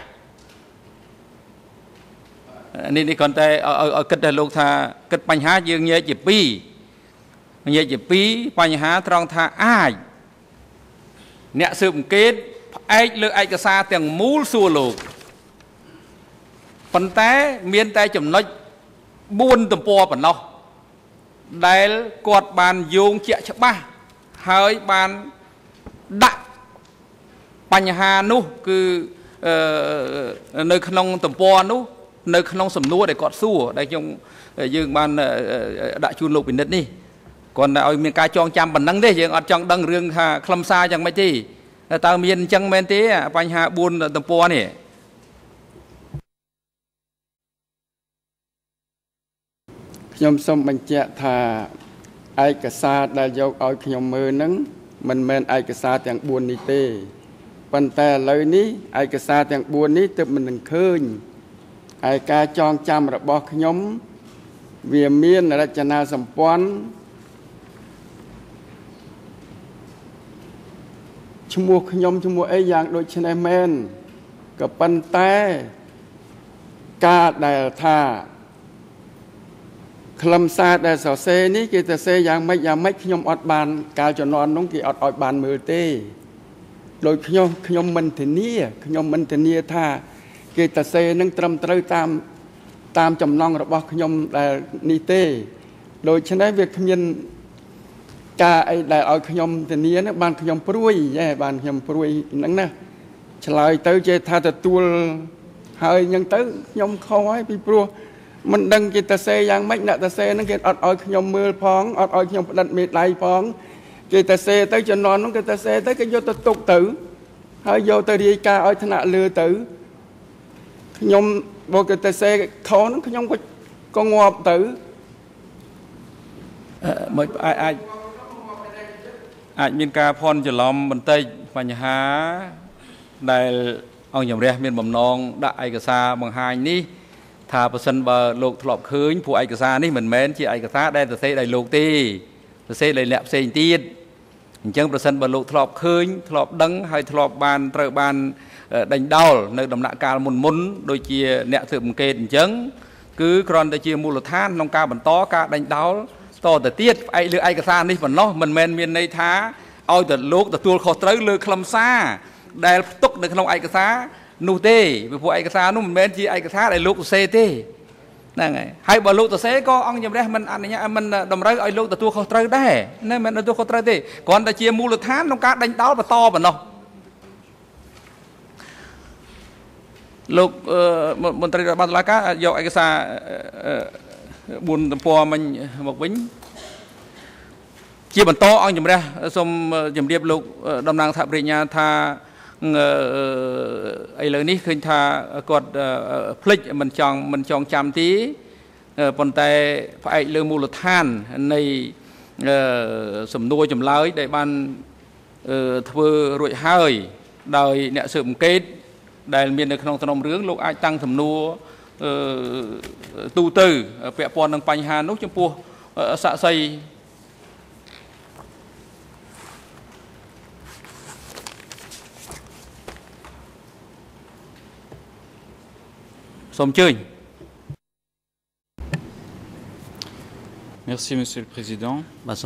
នេះគាត់តែឲ្យគិតតែលោកថាគិតបញ្ហាយើងនិយាយជាពីរបញ្ហាត្រង់ថាអាចអ្នកស៊ើបអង្កេតផ្អែកលើឯកសារទាំងមូលសួរលោកប៉ុន្តែមានតែចំណុច4ទំព័រប៉ុណ្ណោះដែលគាត់បានយោងជាក់ច្បាស់ហើយបានដាក់បញ្ហានោះគឺនៅក្នុងទំព័រនោះនៅក្នុងសំណួរដែលគាត់សួរដែលយើងបានដាក់ជូនលោកពិនិត្យនេះគាត់តែឲ្យមានការចងចាំប៉ុណ្ណឹងទេយើងអត់ចង់ដឹងរឿងថាខ្លឹមសារយ៉ាងម៉េចទេតើមានអញ្ចឹងមែនទេបញ្ហា4ទំព័រនេះខ្ញុំសូមបញ្ជាក់ថាឯកសារដែលយកឲ្យខ្ញុំមើលហ្នឹងមិនមែនឯកសារទាំង4នេះទេប៉ុន្តែឥឡូវនេះឯកសារទាំង4នេះទើបមិននឹងឃើញហើយការចងចាំរបស់ខ្ញុំវាមានរចនាសម្ព័ន្ធឈ្មោះខ្ញុំឈ្មោះអីយ៉ាងដូចនេះមែនក៏ប៉ុន្តែការដែលថាខ្លឹមសារដែលសរសេរនេះគេសរសេរយ៉ាងម៉េចខ្ញុំអត់បានកាលជំនាន់នោះគេអត់ឲ្យបានមើលទេដោយខ្ញុំមិនធានាថាគេសរសេរនឹងត្រឹមត្រូវតាមចំណងរបស់ខ្ញុំដែលនេះទេដូច្នេះវាគ្មានការអីដែលឲ្យខ្ញុំធានាណាបានខ្ញុំព្រួយហ្នឹងណាឆ្លើយទៅចេះថាទទួលហើយអញ្ចឹងទៅខ្ញុំខុសហើយពីព្រោះមិនដឹងគេសរសេរយ៉ាងម៉េចអ្នកសរសេរហ្នឹងគេអត់ឲ្យខ្ញុំមើលផងអត់ឲ្យខ្ញុំផ្តិតមេដៃផងគេសរសេរទៅជំនាន់ហ្នឹងគេសរសេរទៅគេយកទៅទុកទៅហើយយកទៅរាយការណ៍ឲ្យថ្នាក់លើទៅខ្ញុំបើគេសរសេរខុសហ្នឹងខ្ញុំក៏ងាប់ទៅមិនអាចមានការភ័ន្តច្រឡំបន្តិចបញ្ហាដែលអង្គជំរះមានបំណងដាក់ឯកសារបង្ហាញនេះថាប្រសិនបើលោកធ្លាប់ឃើញព្រោះឯកសារនេះមិនមែនជាឯកសារដែលសរសេរដោយលោកទេសរសេរដោយអ្នកផ្សេងទៀតអញ្ចឹងប្រសិនបើលោកធ្លាប់ឃើញធ្លាប់ដឹងហើយធ្លាប់បានត្រូវបានដេញដោលនៅដំណាក់កាលមុនដូចជាអ្នកស៊ើបអង្កេតអញ្ចឹងគឺគ្រាន់តែជាមូលដ្ឋានក្នុងការបន្តការដេញដោលតទៅទៀតផ្អែកលើឯកសារនេះប៉ុណ្ណោះមិនមែនមានន័យថាឲ្យតែលោកទទួលខុសត្រូវលើខ្លឹមសារដែលផ្ទុកនៅក្នុងឯកសារនោះទេពីព្រោះឯកសារនោះមិនមែនជាឯកសារដែលលោកសរសេរទេហ្នឹងហើយបើលោកសរសេរក៏អង្គជំរះមិនអនុញ្ញាតមិនតម្រូវឲ្យលោកទទួលខុសត្រូវដែរណាមិនទទួលខុសត្រូវទេគ្រាន់តែជាមូលដ្ឋានក្នុងការដេញដោលបន្តប៉ុណ្ណោះលោកមន្ត្រីរដ្ឋបាលតុលាការយកឯកសារ4ទំព័រមិញមកវិញជាបន្តអង្គជំរះសូមជម្រាបលោកតំណាងថាប្រញ្ញាថាឥឡូវនេះឃើញថាគាត់ភ្លេចមិនចងចាំទេប៉ុន្តែផ្អែកលើមូលដ្ឋាននៃសំណួរចម្លើយដែលបានធ្វើរួចហើយដោយអ្នកស៊ើបអង្កេតដែលមាននៅក្នុងសំណុំរឿងលោកអាចតាំងសំណួរទូទៅពាក់ព័ន្ធនឹងបញ្ហានោះចំពោះសាក្សីសូមអញ្ជើញ Merci Monsieur le Président.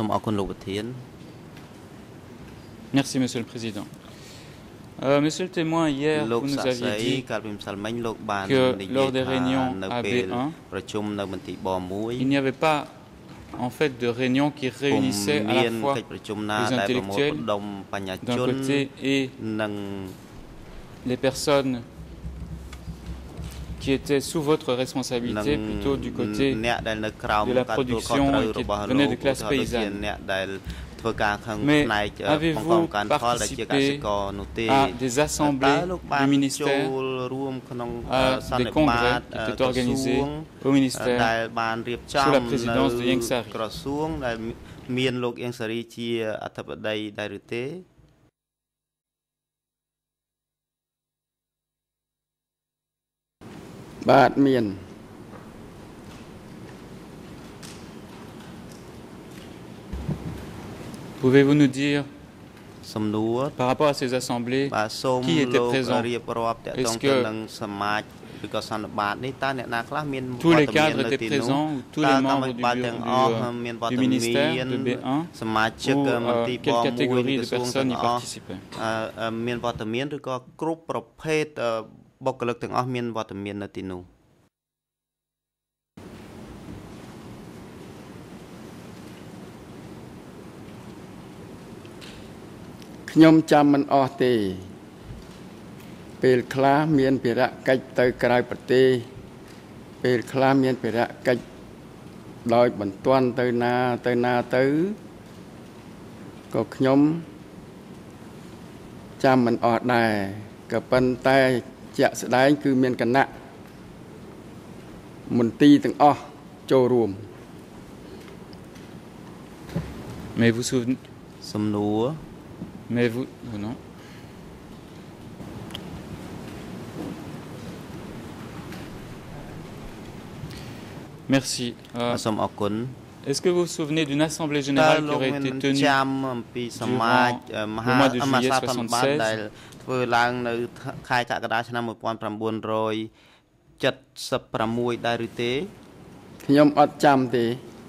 Merci Monsieur le Président. Monsieur le témoin, hier vous nous aviez dit que lors des réunions AB1, il n'y avait pas en fait de réunion qui réunissait à la fois les intellectuels d'un côté et les personnes qui était sous votre responsabilité, plutôt du côté de la production et qui venait de classe paysanne. Mais avez-vous participé à des assemblées du ministère, à des congrès qui étaient organisés au ministère sous la présidence de Ieng Sary? មានលោកអៀងសារីជាអធិបតីដែរឬទេបាទមាន Pouvez-vous nous dire សំណួរ par rapport à ces assemblées qui était présent? Est-ce que tous les cadres étaient présents ou tous les membres du ministère de B1 ou quelle catégorie de personnes y participaient? មានវត្តមានឬក៏គ្រប់ប្រភេទបុគ្គលិកទាំងអស់មានវត្តមាននៅទីនោះខ្ញុំចាំមិនអស់ទេពេលខ្លះមានភារកិច្ចទៅក្រៅប្រទេសពេលខ្លះមានភារកិច្ចដោយបន្ទាន់ទៅណាទៅក៏ខ្ញុំចាំមិនអស់ដែរក៏ប៉ុន្តែជាក់ស្ដែងគឺមានគណៈមន្ត្រីទាំងអស់ចូលរួម Mais vous souvenez សំណួរ Mais vous non. Merci. Est-ce que vous vous souvenez d'une assemblée générale qui aurait été tenue durant le mois de juillet 76? ធ្វើឡើងនៅខែកក្កដាឆ្នាំ 1976 ដែរឬទេខ្ញុំអត់ចាំទេ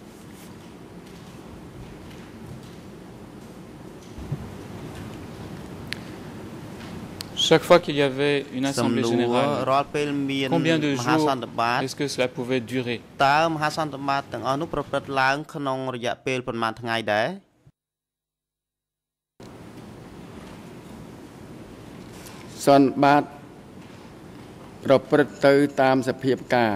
Chaque fois qu'il y avait une assemblée générale, combien de jours est-ce que cela pouvait durer? តើមហាសន្និបាតទាំងអស់នោះប្រព្រឹត្តឡើងក្នុងរយៈពេលប៉ុន្មានថ្ងៃដែរសន្និបាតប្រព្រឹត្តទៅតាមសភាពការ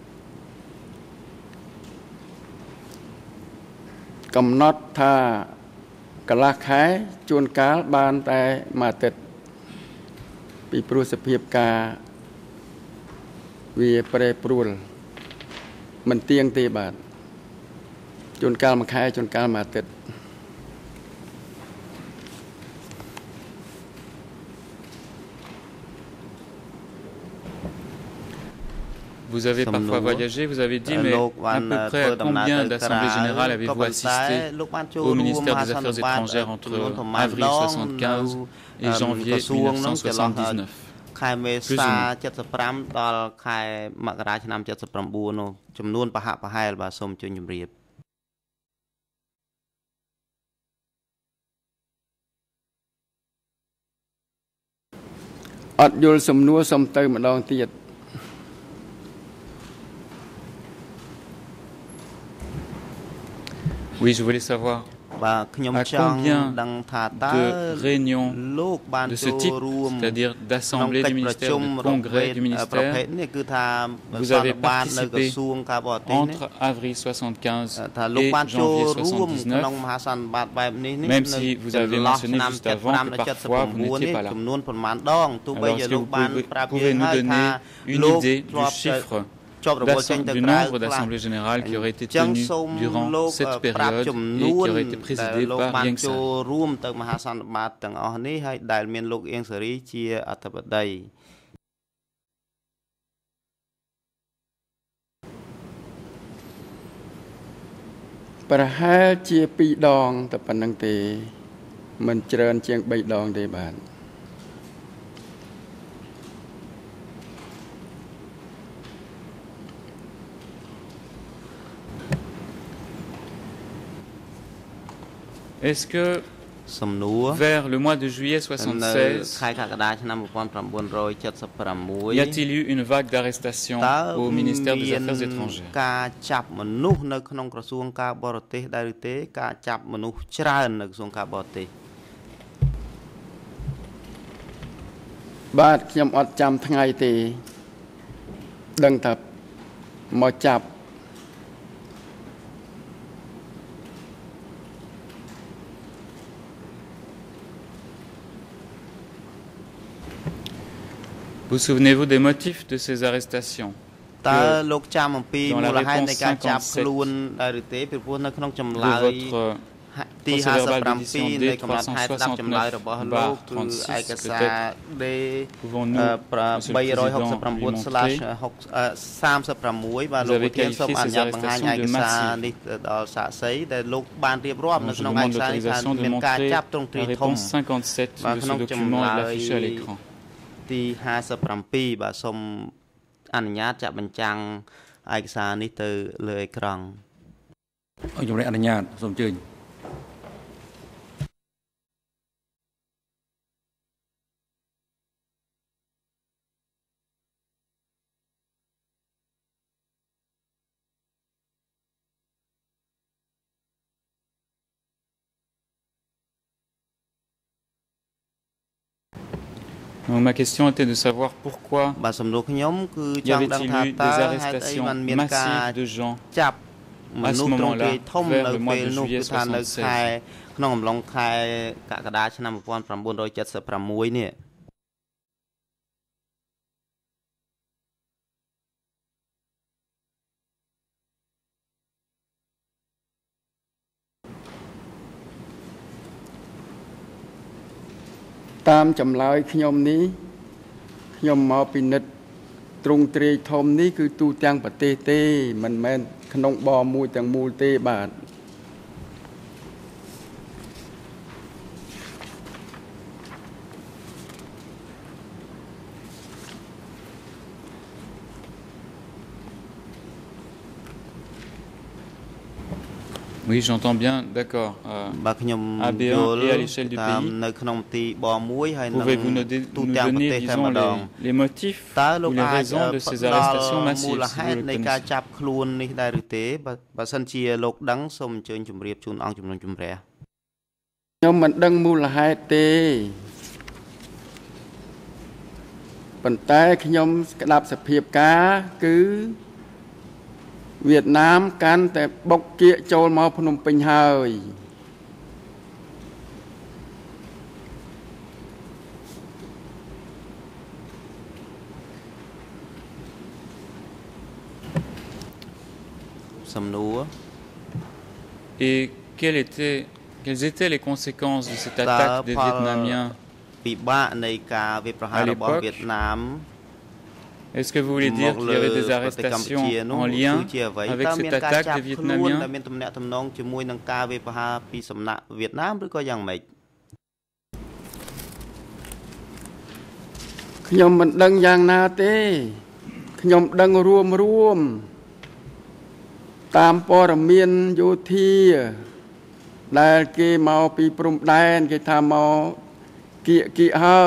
កំណត់ថាកន្លះខែជួនកាលបានតែមួយអាទិត្យ ពីព្រោះសភាពការវាប្រែប្រួលមិនទៀងទេបាទជួនកាលមួយខែជួនកាលមួយអាទិត្យ Vous avez parfois voyagé, vous avez dit, mais à peu près à combien d'assemblées générales avez-vous assisté au ministère des Affaires étrangères entre avril 75 et janvier 1979? ខែមេសា 75 ដល់ខែមករាឆ្នាំ 79 នោះចំនួនប្រហាក់ប្រហែលបាទសូមជួយជម្រាបអត់យល់សំណួរសុំទៅម្ដងទៀត Oui, je voulais savoir à combien de réunions de ce type, c'est-à-dire d'assemblées du ministère, de congrès du ministère, vous avez participé entre avril 75 et janvier 79, même si vous avez mentionné juste avant que parfois vous n'étiez pas là. Alors, est-ce que vous pouvez nous donner une idée du chiffre du nombre d'assemblées générales qui auraient été tenues durant cette période et qui auraient été présidées par Ieng Sary? ប្រហែលជា 2 ដងតែប៉ុណ្្នឹងទេមិនច្រើនជាង 3 ដងទេបាទ Est-ce que vers le mois de juillet 76, y a-t-il eu une vague d'arrestations au ministère des Affaires étrangères? ការចាប់មនុស្សនៅក្នុងក្រសួងការបរទេសដែរឬទេការចាប់មនុស្សច្រើននៅក្រសួងការបរទេសបាទខ្ញុំអត់ចាំថ្ងៃទេខដឹងថាមកចាប់ Vous souvenez-vous des motifs de ces arrestations? Dans la réponse 57 de votre procès-verbal d'édition D369/36, peut-être pouvons-nous, Monsieur le Président, lui montrer. Vous avez qualifié ces arrestations de massives. Je demande l'autorisation de montrer la réponse 57 de ce document et de l'afficher à l'écran. ទី57បាទសូមអនុញ្ញាតចាក់បញ្ចាំងឯកសារនេះទៅលើអេក្រង់ខ្ញុំអនុញ្ញាតសូមអញ្ជើញ Donc, ma question était de savoir pourquoi y avait-il eu des arrestations massives de gens à ce moment-là, vers le mois de juillet 1976. ក្នុងអំឡុងខែកក្កដាឆ្នាំ 1976 នេះតាមចម្លើយខ្ញុំនេះខ្ញុំមកពិនិត្យទ្រង់ទ្រាយធំនេះគឺទូទាំងប្រទេសទេមិនមែនក្នុងបមួយទាំងមូលទេបាទ Oui, j'entends bien, d'accord. À Béin et à l'échelle du pays, pouvez-vous nous donner, disons, les motifs ou les raisons de ces arrestations massives, si vous le connaissez? ខ្ញុំមិនដឹងមូលហេតុទេប៉ុន្តែខ្ញុំស្ដាប់សភាពការគឺ វៀតណាមកាន់តែបុកគៀកចូលមកភ្នំពេញហើយ Et quelles étaient les conséquences de cette attaque des Vietnamiens à l'époque? Est-ce que vous voulez dire qu'il y avait des arrestations en lien avec cette attaque des Vietnamiens? ខ្ញុំមិនដឹងយ៉ាងណាទេខ្ញុំដឹងរួមតាមព័ត៌មានយោធាដែលគេមកពីព្រំដែនគេថាមកគៀកហើយ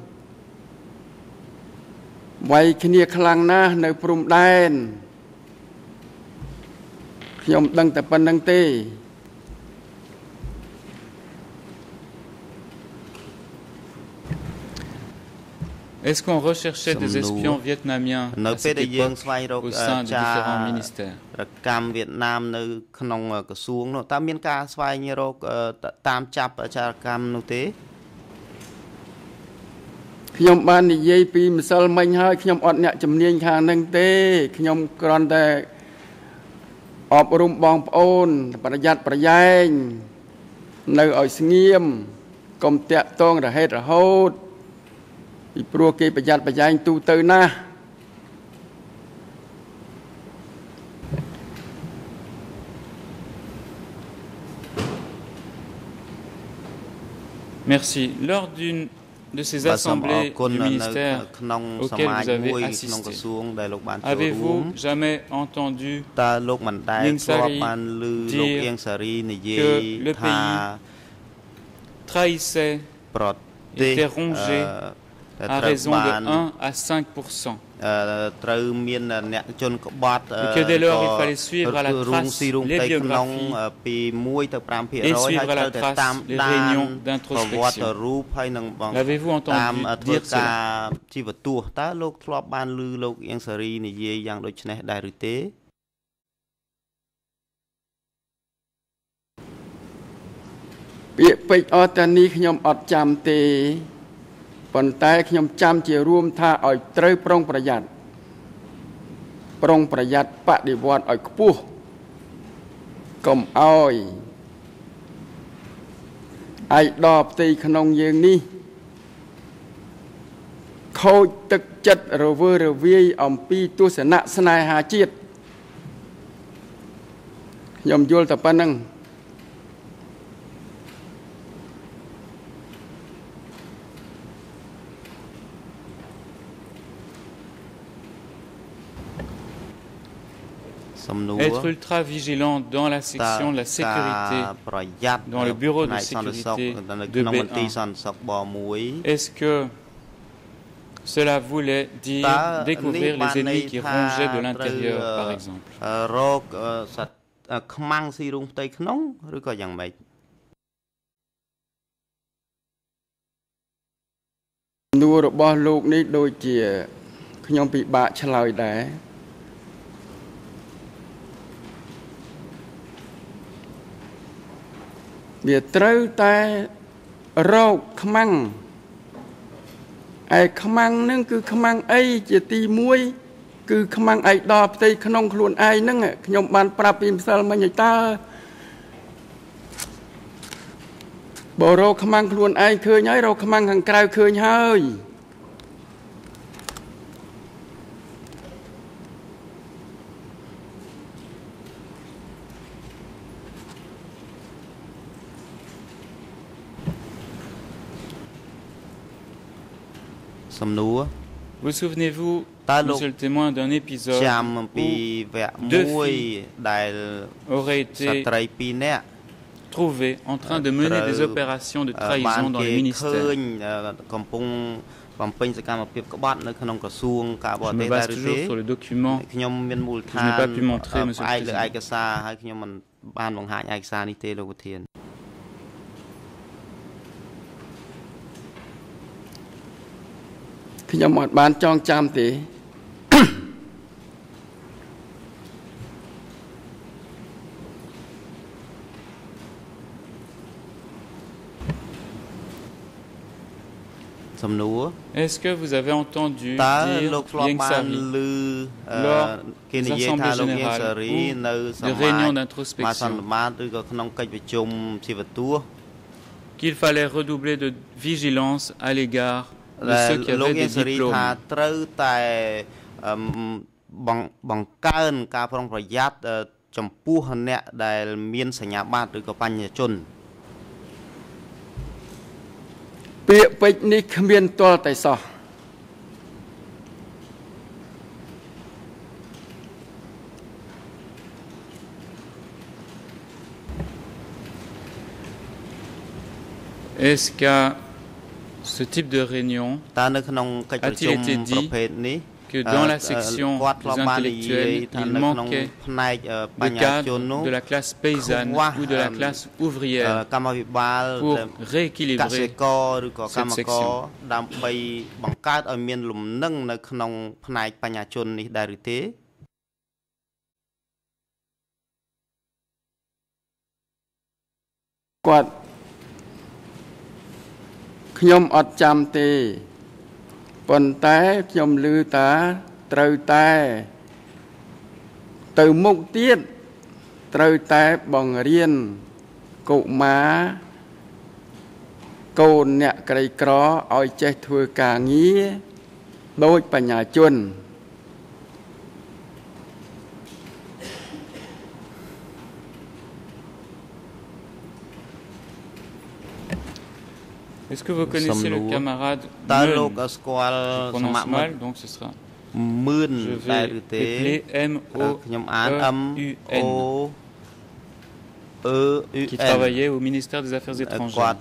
វាយគ្នាខ្លាំងណាស់នៅព្រំដែនខ្ញុំដឹងតែប៉ុណ្្នឹងទេ Est-ce qu'on recherchait des espions vietnamiens à cette époque au sein de différents ministères? កម្មវៀតណាមនៅក្នុងក្រសួងនោះតើមានការស្វែងរកតាមចាប់អាចារកម្មនោះទេ ខ្ញុំបាននិយាយពីម្សិលមិញហើយខ្ញុំអត់អ្នកជំនាញខាងហ្នឹងទេខ្ញុំគ្រាន់តែអប់រំបងប្អូនប្រយ័ត្នប្រយែងនៅឲ្យស្ងៀមកុំតាក់ទងរហេតុរហូតពីព្រោះគេប្រយ័ត្នប្រយែងទូទៅណាស់ Merci. Lors d'une de ces assemblées du ministère auxquelles vous avez assisté, avez-vous jamais entendu Ieng Sary dire que le pays trahissait, était rongé à raison de 1 à 5% que dès lors il fallait suivre à la trace les biographies et suivre à la trace les réunions d'introspection. L'avez-vous entendu dire cela? ពាក្យពេចន៍អត់តែនេះខ្ញុំអត់ចាំទេប៉ុន្តែខ្ញុំចាំជារួមថាឲ្យត្រូវប្រុងប្រយ័ត្នបដិវត្តឲ្យខ្ពស់កុំឲ្យឯកដផ្ទៃក្នុងយើងនេះខូចទឹកចិត្តរវើរវាយអំពីទស្សនៈស្នេហាជាតិខ្ញុំយល់តែប៉ុណ្្នឹង Être ultra vigilant dans la section de la sécurité, dans le bureau de sécurité de B1. Est-ce que cela voulait dire découvrir les ennemis qui rongeaient de l'intérieur, par exemple? Vì trâu ta rau khmang ai khmang nâng cứ khmang ấy chỉ ti muối cứ khmang ai đo tây khnon luôn ai nâng nhom ban prapim sal mà ta bộ rau khmang luôn ai khơi nhái rau khmang hàng cào khơi hơi Vous souvenez-vous, monsieur le témoin, d'un épisode où deux filles auraient été trouvées en train de mener des opérations de trahison dans les ministères? Je me base toujours sur le document que je n'ai pas pu montrer, monsieur le président. Khi nhầm một bán trong trăm tí Est-ce que vous avez entendu dire Yang Sari lors des assemblées générales ou des réunions d'introspection qu'il fallait redoubler de vigilance à l'égard de ceux qui avaient des diplômes? Est-ce qu'à ce type de réunion a-t-il été dit que dans la section des intellectuels, il manquait le cadre de la classe paysanne ou de la classe ouvrière pour rééquilibrer cette section? Nhom ọt chăm tê Phần té nhom lư tá Trâu té Từ mục tiết Trâu té bằng riêng Cụ má Cô nẹ cây kró Ôi chết thua cả nghĩa Đôi bà nhà chuân Est-ce que vous connaissez le camarade Meun? Je prononce mal, donc ce sera... Je vais épeler M-O-E-U-N, qui travaillait au ministère des Affaires étrangères.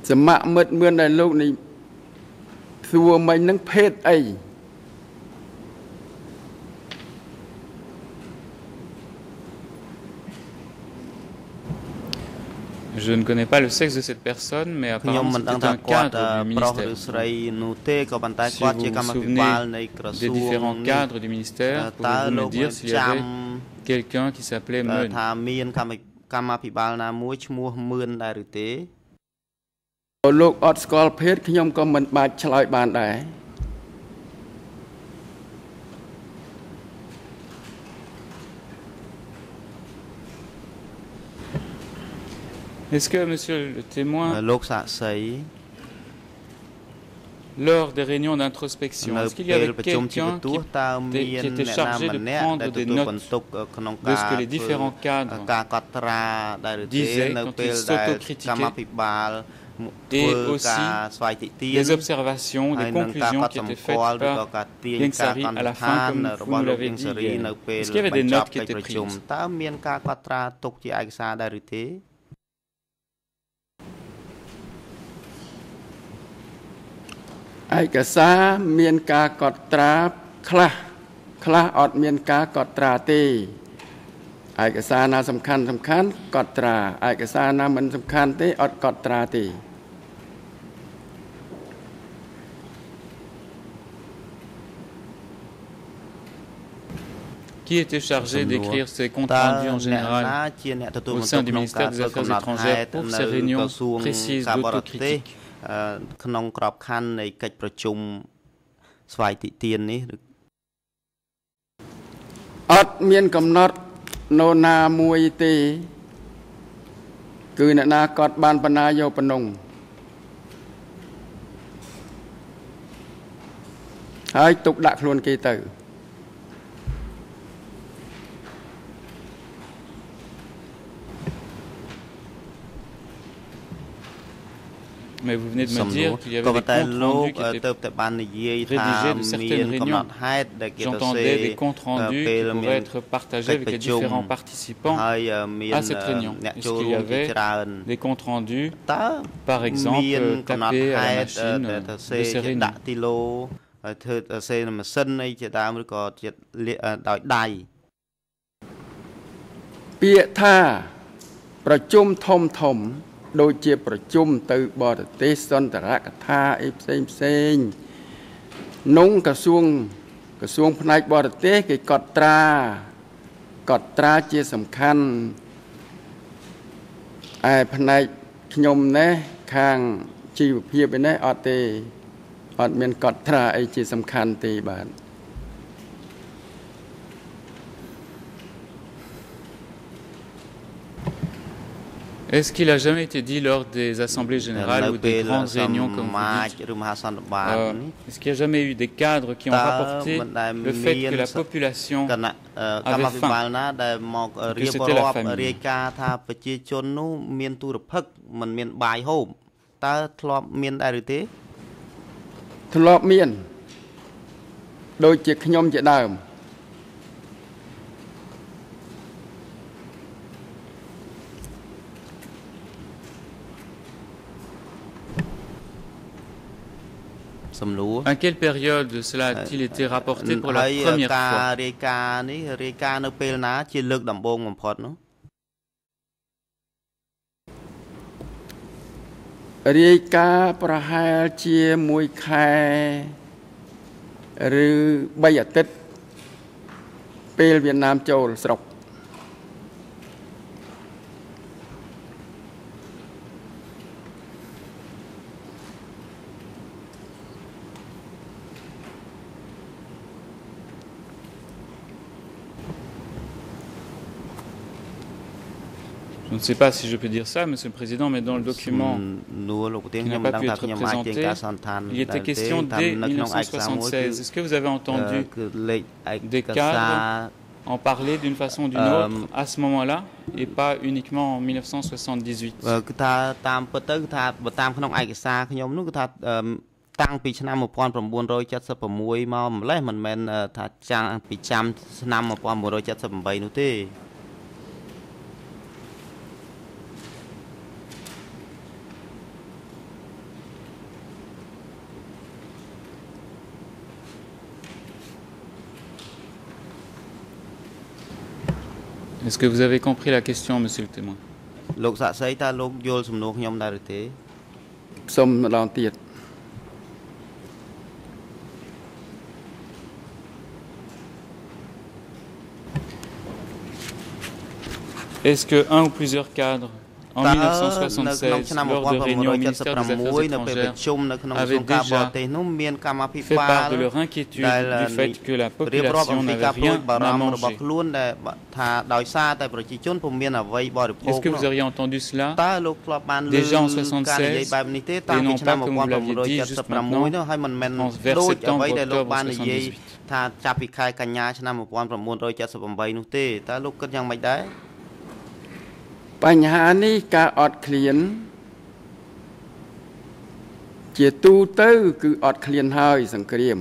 สมัครมืดเมื่อในโลกนี้ตัวมันนั่งเพศไอ Je ne connais pas le sexe de cette personne, mais apparemment c'était un cadre du ministère. Si vous vous souvenez des différents cadres du ministère, pouvez-vous me dire s'il y avait quelqu'un qui s'appelait Meun? Est-ce que, monsieur le témoin, lors des réunions d'introspection, est-ce qu'il y avait quelqu'un qui était chargé de prendre des notes de ce que les différents cadres disaient quand ils s'autocritiquaient et aussi des observations, des conclusions qui étaient faites par Ieng Sary à la fin, comme vous nous l'avez dit hier? Est-ce qu'il y avait des notes qui étaient prises? ឯកសារមានការកត់ត្រាខ្លះអត់មានការកត់ត្រាទេឯកសារណាសំខាន់កត់ត្រាឯកសារណាមិនសំខាន់ទេអត់កត់ត្រាទេ Qui était chargé d'écrire ces comptes rendus en général au sein du ministère des Affaires étrangères pour ces réunions précises d'autocritique? ក្នុងក្របខ័ណ្ឌនៃកិច្ចប្រជុំស្វ័យតិទាននេះអត់មានកំណត់នរណាមួយទេគឺអ្នកណាកត់បានបណ្ណាយកប៉ុណ្ណឹងហើយទុកដាក់ខ្លួនគេទៅ Mais vous venez de me dire qu'il y avait des comptes rendus qui étaient rédigés de certaines réunions. J'entendais des comptes rendus qui pourraient être partagés avec les différents participants à cette réunion. Est-ce qu'il y avait des comptes rendus, par exemple, tapés à la machine de ces réunions? ដូចជាប្រជុំទៅបរទេសសន្តរកថាអីផ្សេងក្នុងក្រសួងផ្នែកបរទេសគេកត់ត្រាជាសំខាន់ឯផ្នែកខ្ញុំនេះខាងជីវភាពឯនេះអត់ទេអត់មានកត់ត្រាអីជាសំខាន់ទេបាទ Est-ce qu'il a jamais été dit lors des assemblées générales ou des grandes réunions comme vous dites, est-ce qu'il n'y a jamais eu des cadres qui ont rapporté le fait que la population avait faim, que c'était la famine? ធ្លាប់មានដូចជាខ្ញុំជាដើម À quelle période cela a-t-il été rapporté pour la première fois? រាយការណ៍នេះរាយការណ៍នៅពេលណាជាលើកដំបូងបំផុតនោះរាយការណ៍ប្រហែលជាមួយខែឬ3អាទិត្យពេលវៀតណាមចូលស្រុក Je ne sais pas si je peux dire ça, Monsieur le Président, mais dans le document qui n'a pas pu être présenté, il était question dès 1976. Est-ce que vous avez entendu des cadres en parler d'une façon ou d'une autre à ce moment-là et pas uniquement en 1978? តាំងពីឆ្នាំ 1976 មកម្លេះមិនមែនថាចាំពីឆ្នាំ 1978 នោះទេអ Est-ce que vous avez compris la question, monsieur le témoin? Est-ce que un ou plusieurs cadres en 1976, lors de réunions au ministère des Affaires étrangères, avaient déjà fait part de leur inquiétude du fait que la population n'avait rien à manger? Est-ce que vous auriez entendu cela déjà en 1976 et non pas comme vous l'aviez dit juste maintenant, vers septembre, octobre 1978? បញ្ហានេះការអត់ឃ្លានជាទូទៅគឺអត់ឃ្លានហើយសង្គ្រាម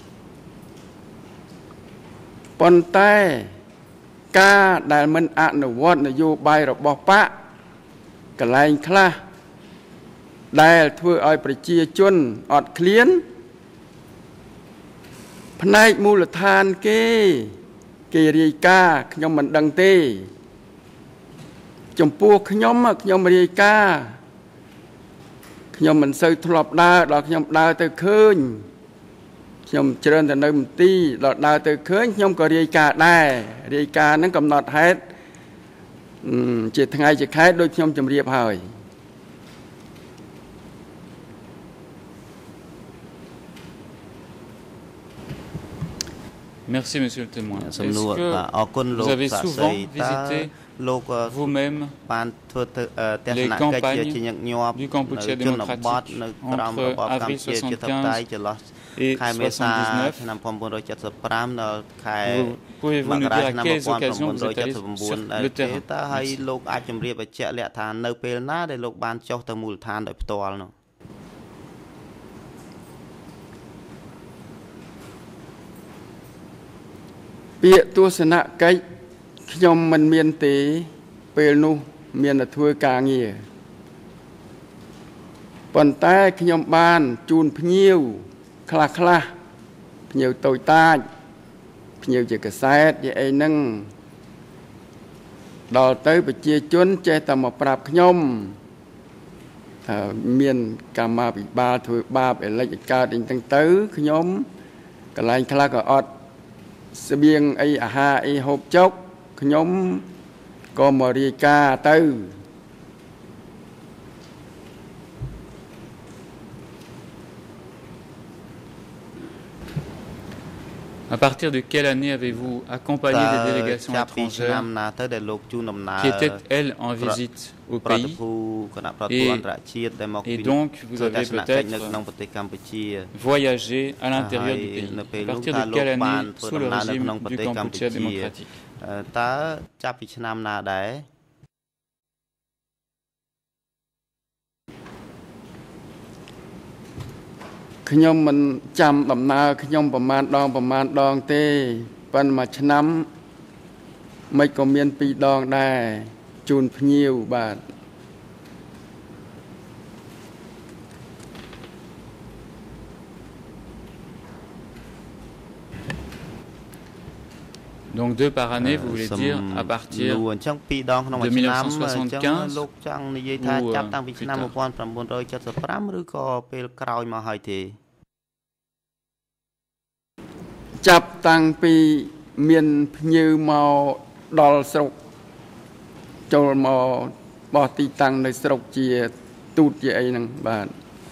ប៉ុន្តែការដែលមិនអនុវត្តនយោបាយរបស់បកកន្លែងខ្លះដែលធ្វើឲ្យប្រជាជនអត់ឃ្លានផ្នែកមូលដ្ឋានគេរាយការណ៍ខ្ញុំមិនដឹងទេចំពោះខ្ញុំរាយការណ៍ខ្ញុំមិនសូវធ្លាប់ដើរដល់ខ្ញុំដើរទៅឃើញខ្ញុំច្រើនតែនៅមន្ទីរដល់ដើរទៅឃើញខ្ញុំក៏រាយការណ៍ដែររាយការណ៍ហ្នឹងកំណត់ហេតុជាថ្ងៃជាខែដូចខ្ញុំជម្រាបហើយ Merci, monsieur le témoin. Est-ce que vous avez souvent visité vous-même les campagnes du Cambodge démocratique entre avril 1975 et 1979? Pouvez-vous nous dire à quelles occasions vous êtes allé sur le terrain? Merci. ពាក្យទស្សនកិច្ចខ្ញុំមិនមានទេពេលនោះមានតែធ្វើការងារប៉ុន្តែខ្ញុំបានជូនភ្ញៀវខ្លះភ្ញៀវតូចតាចភ្ញៀវជាកសែតជាអីហ្នឹងដល់ទៅប្រជាជនចេះតែមកប្រាប់ខ្ញុំថាមានកម្មាភិបាលធ្វើបាបអេលិចកើតអីហ្នឹងទៅខ្ញុំកន្លែងខ្លះក៏អត់ ស្បៀងអីអាហារអីហូបចុកខ្ញុំក៏មករាយការណ៍ទៅ À partir de quelle année avez-vous accompagné des délégations étrangères qui étaient, elles, en visite au pays et donc vous avez peut-être voyagé à l'intérieur du pays? À partir de quelle année sous le régime du Cambodge démocratique? ខ្ញុំមិនចាំដំណើរខ្ញុំប្រមាណដងទេប៉ុន្តែមួយឆ្នាំមិនក៏មាន2ដងដែរជូនភ្ញៀវបាទ Donc 2 par année, vous voulez dire à partir de 1975 ou plus tard? ចាប់តាំងពីមានភ្ញៀវមកដល់ស្រុកចូលមកបោះទីតាំងនៅស្រុកជាទូតជាអីហ្នឹងបាទ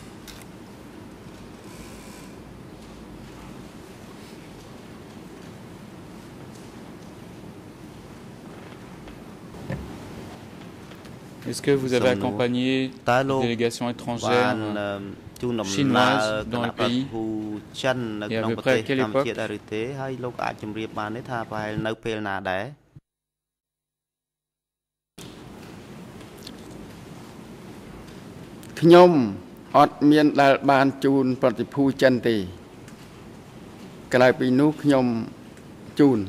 Est-ce que vous avez accompagné des délégations étrangères chinoises dans le pays? Et à peu près à quelle époque? ខ្ញុំអត់មានដែលបានជូនប្រតិភូចិនទេក្រៅពីនោះខ្ញុំជូន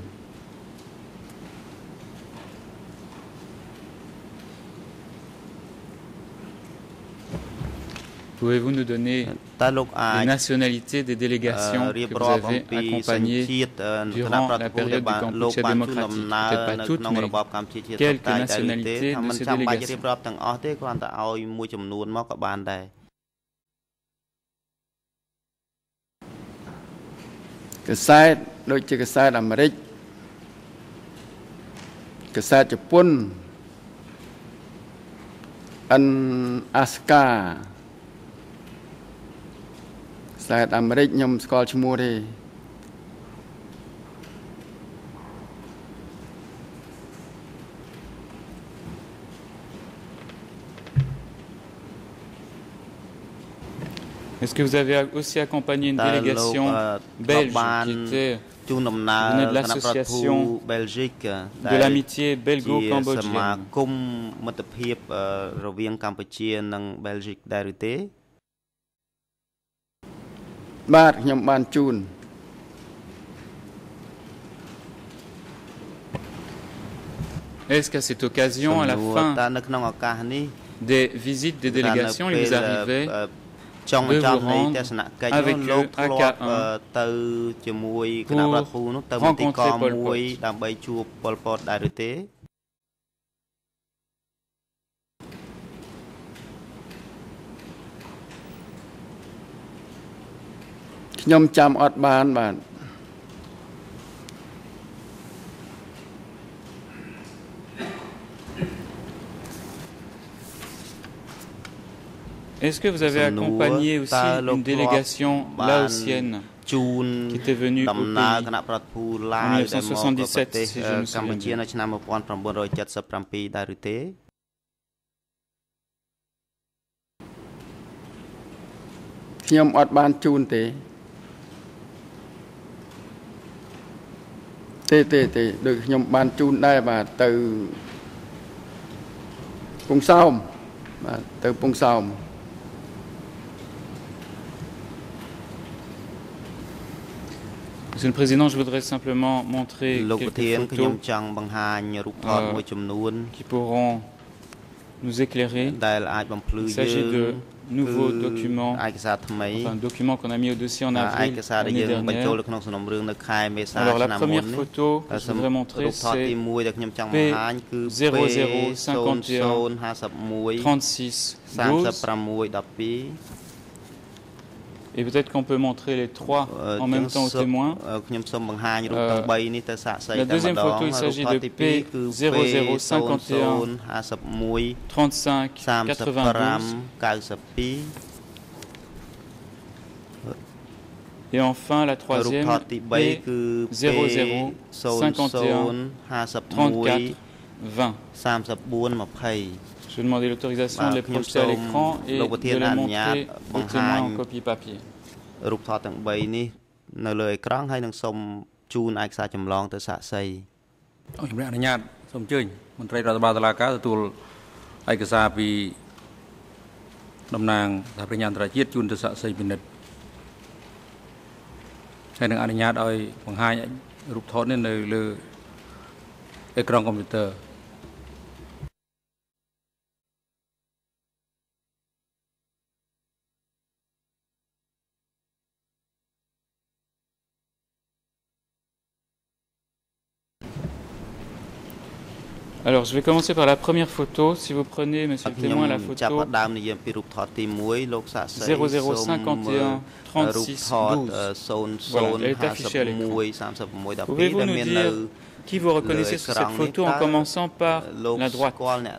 À Pouvez-vous nous donner les nationalités des délégations que vous avez accompagnées durant la période du Kampuchea démocratique? Peut-être pas toutes, mais quelques nationalités de ces délégations. កសែតដូចជាកសែតអាមេរិកកសែតជប៉ុនអាស្កាកសែតអាមេរិកខ្ញុំស្គាល់ឈ្មោះទេ Est-ce que vous avez aussi accompagné une délégation belge qui était venait de l'association de l'amitié belgo-cambodgienne? Est-ce qu'à cette occasion, à la fin des visites des délégations, il vous arrivait de vous rendre avec eux à K1 pour rencontrer Pol Pot? ខ្ញុំចាំអត់បានបាទ Est-ce que vous avez accompagné aussi une délégation laotienne qui était venue au pays en 1977, si je me souviens bien? Monsieur le Président, je voudrais simplement montrer quelques photos qui pourront nous éclairer. Il s'agit de nouveaux documents, enfin, documents qu'on a mis au dossier en avril l'année dernière. Alors la première photo que je voudrais montrer, c'est P0051 36 12. Et peut-être qu'on peut montrer les trois en même temps aux témoins. La deuxième photo, il s'agit de P0051 35 92. Et enfin, la troisième, P0051 34 20. Je vais demander l'autorisation de les projeter à l'écran et de les montrer aux témoins en copie papier. Alors, je vais commencer par la première photo. Si vous prenez, monsieur le témoin, la photo 0051 36 12. Voilà, elle est affichée à l'écran. Pouvez-vous nous dire qui vous reconnaissez sur cette photo en commençant par la droite?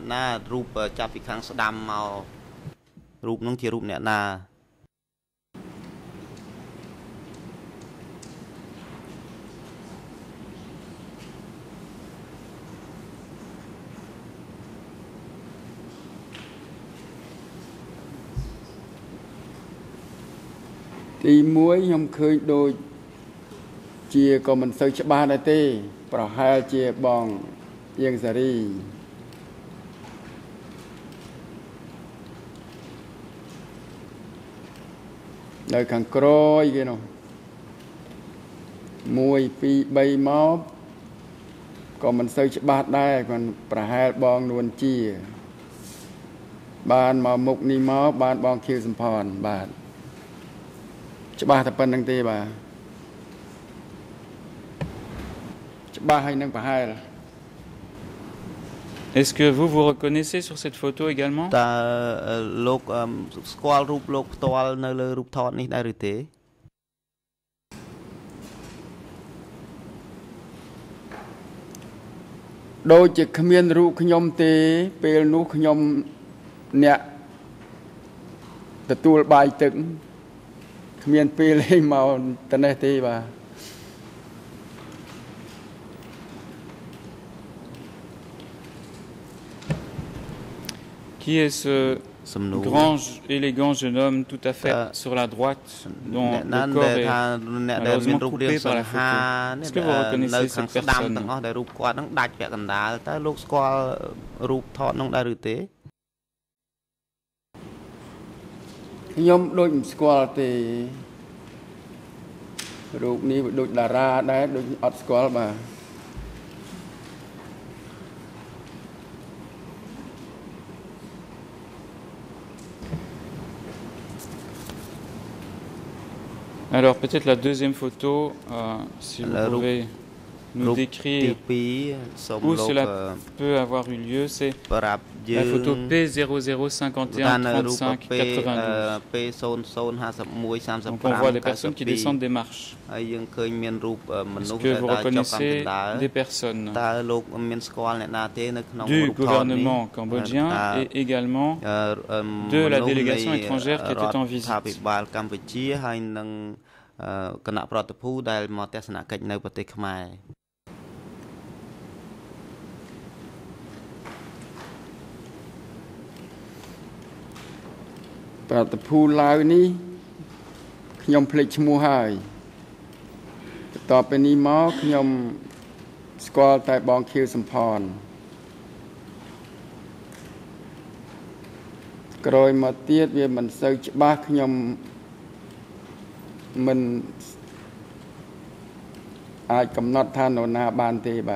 Thì muối nhom khơi đôi chia còn mình sơi cho ba đại tê, bảo hai chia bong yên giờ đi. Đời càng croi kia nào, muối pi bay móp, còn mình sơi cho ba đại còn bảo hai bong luôn chia. ban mà mục ni máu ban bong kêu sầm phòn bạn cho ba tập bên đăng tê bà cho ba hay năng bà hai là. Est-ce que vous reconnaissez sur cette photo également? Ta lục squal rụp lục toal nơi lơ rụp thọt ní đại thế. Đôi chỉ khmiên rụp khnyom tê pel nu khnyom nè tụi bài từng khmiên pel hay màu tên này tê bà. Qui est ce grand, élégant jeune homme tout à fait sur la droite, dont le corps est malheureusement coupé par la photo? Est-ce que vous reconnaissez cette personne? Nhóm đôi squal thì rụp ní đôi đà ra đấy đôi ọt squal bà. Alors peut-être la deuxième photo, si vous pouvez nous décrire où cela peut avoir eu lieu, c'est la photo P00513592. Donc on voit des personnes qui descendent des marches. Est-ce que vous reconnaissez des personnes du gouvernement cambodgien et également de la délégation étrangère qui était en visite? Bà tập phu lao ní nhóm phịch mua haiต่อไปนี้หมอខ្ញុំស្គាល់តែបងខៀវសំផនក្រោយមកទៀតវាមិនសូវច្បាស់ខ្ញុំមិនអាចកំណត់ថានរណាបានទេបាទ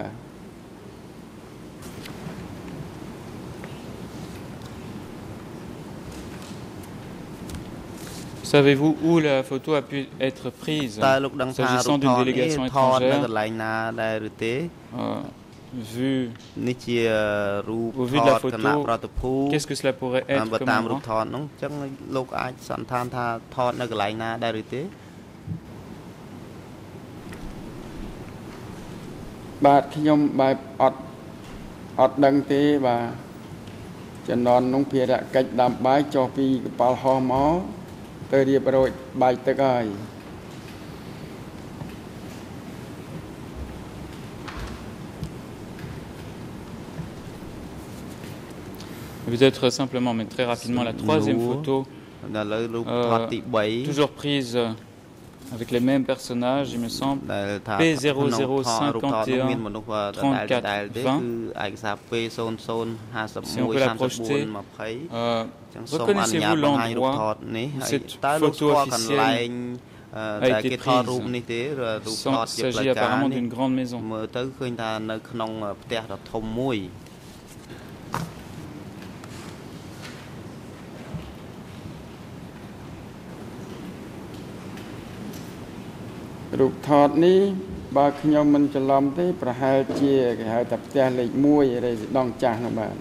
Savez-vous où la photo a pu être prise s'agissant d'une délégation étrangère vu au vu de la photo, qu'est-ce que cela pourrait être comme endroit? បាទខ្ញុំបែបអត់ដឹងទេបាទចំណន់នោះភារកិច្ចដាំបាយចុះពីកប៉ាល់ហោះមកទៅរៀបរយបាយទឹកហើយ Peut-être simplement, mais très rapidement, la troisième photo, toujours prise avec les mêmes personnages, il me semble, P00513420. Si on peut la projeter, reconnaissez-vous l'endroit où cette photo officielle a été prise? Il s'agit apparemment d'une grande maison. Rụp thọt ní bàខ្ញុំមិនច្រឡំទេប្រហែលជាគេហៅថាផ្ទះលេខ 1 រេស៊ីដង់ចាស់នោះបាទ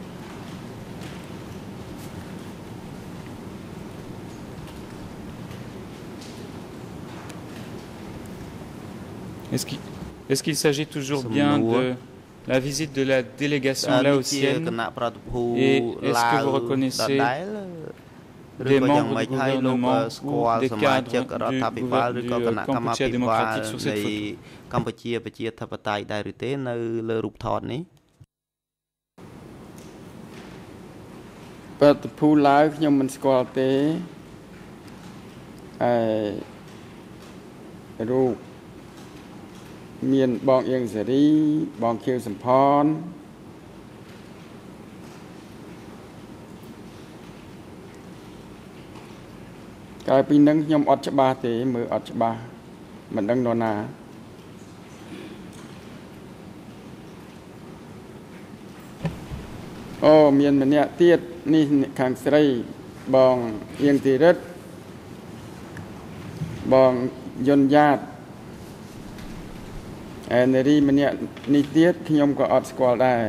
Est-ce qu'il s'agit toujours bien de la visite de la délégation laotienne? Et est-ce que vous reconnaissez des membres du gouvernement ou des cadres du Cambodge démocratique sur cette photo? មានបងអៀងសេរីបងខៀវសំផន កាលពីនឹងខ្ញុំអត់ច្បាស់ទេមើលអត់ច្បាស់មិនដឹងនរណា អូមានម្នាក់ទៀតនេះខាងស្រីបងអៀងទីរិទ្ធបងយុនយ៉ាតនារីម្នាក់នេះទៀតខ្ញុំក៏អត់ស្គាល់ដែរ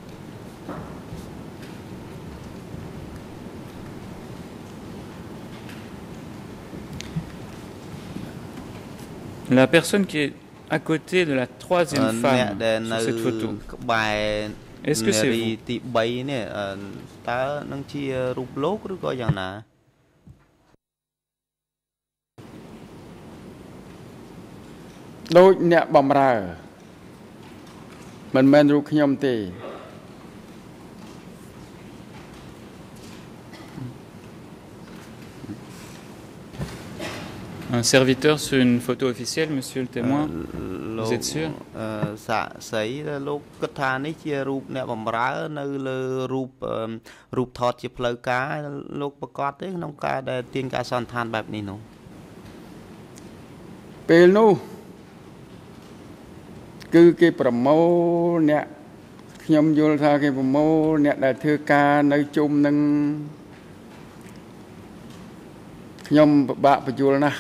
La personne qui est à côté de la troisième femme sur cette photo, est-ce que c'est vous? ទី3នេះតើនឹងជារូបលោកឬក៏យ៉ាងណាដូចអ្នកបំរើមិនមែនរូបខ្ញុំទេ Un serviteur sur une photo officielle, monsieur le témoin, vous êtes sûr? សាក់ស្រីលោកគិតថានេះជារូបអ្នកបំរើនៅលើរូបថតជាផ្លូវការលោកប្រកាសទេក្នុងការដែលទាញការសន្និដ្ឋានបែបនេះនោះពេលនោះគឺគេប្រមូលអ្នកខ្ញុំយល់ថាគេប្រមូលអ្នកដែលធ្វើការនៅជុំនឹងខ្ញុំពិបាកបញ្យល់ណាស់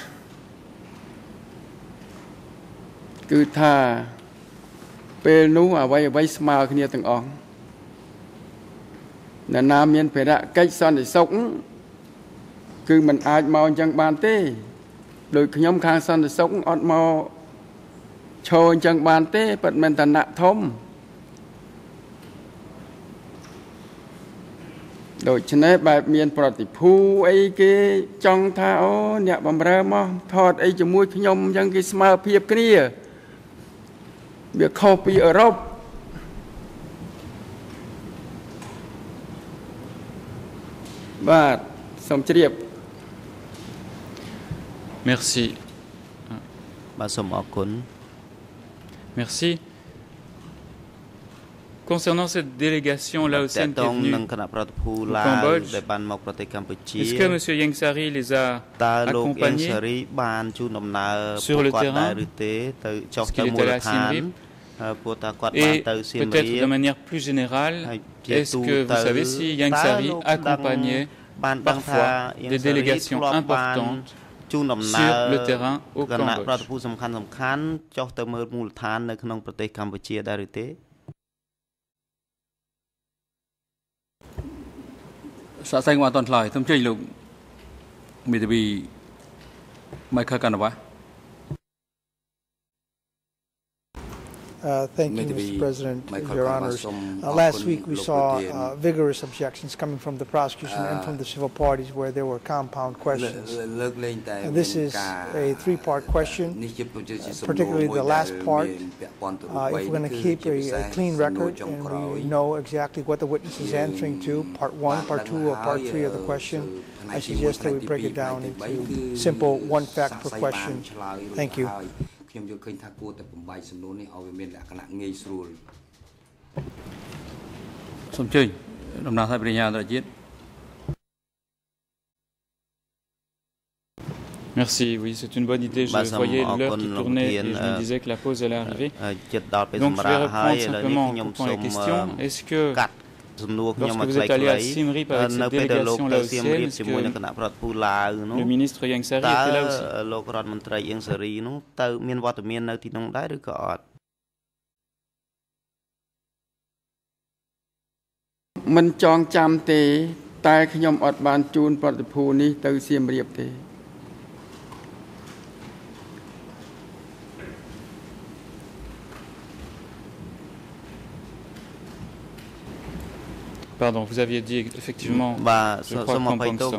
គឺថាពេលនោះអ្វីស្មើគ្នាទាំងអស់អ្នកណាមានភារកិច្ចសន្តិសុខគឺមិនអាចមកអញ្ចឹងបានទេដោយខ្ញុំខាងសន្តិសុខអត់មកឈរអញ្ចឹងបានទេប៉ិតមិនឋានៈធំដូច្នេះបែបមានប្រតិភូអីគេចង់ថាអូអ្នកបំរើមកថតអីជាមួយខ្ញុំអញ្ចឹងគេស្មើភាពគ្នា វាខុសពីអឺរ៉ុប បាទសូមជ្រាប Merci. បាទសូមអរគុណ Merci. Concernant cette délégation laotienne qui est venue au Cambodge, est-ce que M. Ieng Sary les a accompagnés sur le terrain lorsqu'il était allé à Siem Reap? Et peut-être de manière plus générale, est-ce que vous savez si Ieng Sary accompagnait parfois des délégations importantes sur le terrain au Cambodge? សាក់សែងមកអត់ទាន់ឆ្លើយសូមជើញលោកមេធាវីម៉ៃខលកណ្ណវ៉ា Thank you, Mr. President, Your Honors. Last week we saw vigorous objections coming from the prosecution and from the civil parties where there were compound questions. And this is a three-part question, particularly the last part. If we're going to keep a clean record and we know exactly what the witness is answering to, part 1, part 2, or part 3 of the question, I suggest that we break it down into simple one fact per question. Thank you. ខ្ញុំយល់ឃើញថាគួរតែបំបីសំណួរនេះឲ្យវាមានលក្ខណៈងាយស្រួលសូមជើញដំណើរសាប្រញ្ញាអន្តរជាតិ Merci, oui, c'est une bonne idée. Je voyais l'heure qui tournait et je me disais que la pause allait arriver. Donc je vais reprendre simplement en coupant les questions. Est-ce que lorsque vous êtes allé à Siem Reap avec cette délégation laotienne, est-ce que le ministre Ieng Sary était là aussi? លោករដ្ឋមន្ត្រីអៀងសារីនោះទៅមានវត្តមាននៅទីនោះដែរឬក៏អត់មិនចងចាំទេតែខ្ញុំអត់បានជូនប្រតិភូនេះទៅសៀមរាបទេ Pardon, vous aviez dit effectivement, je crois, Kampong Som.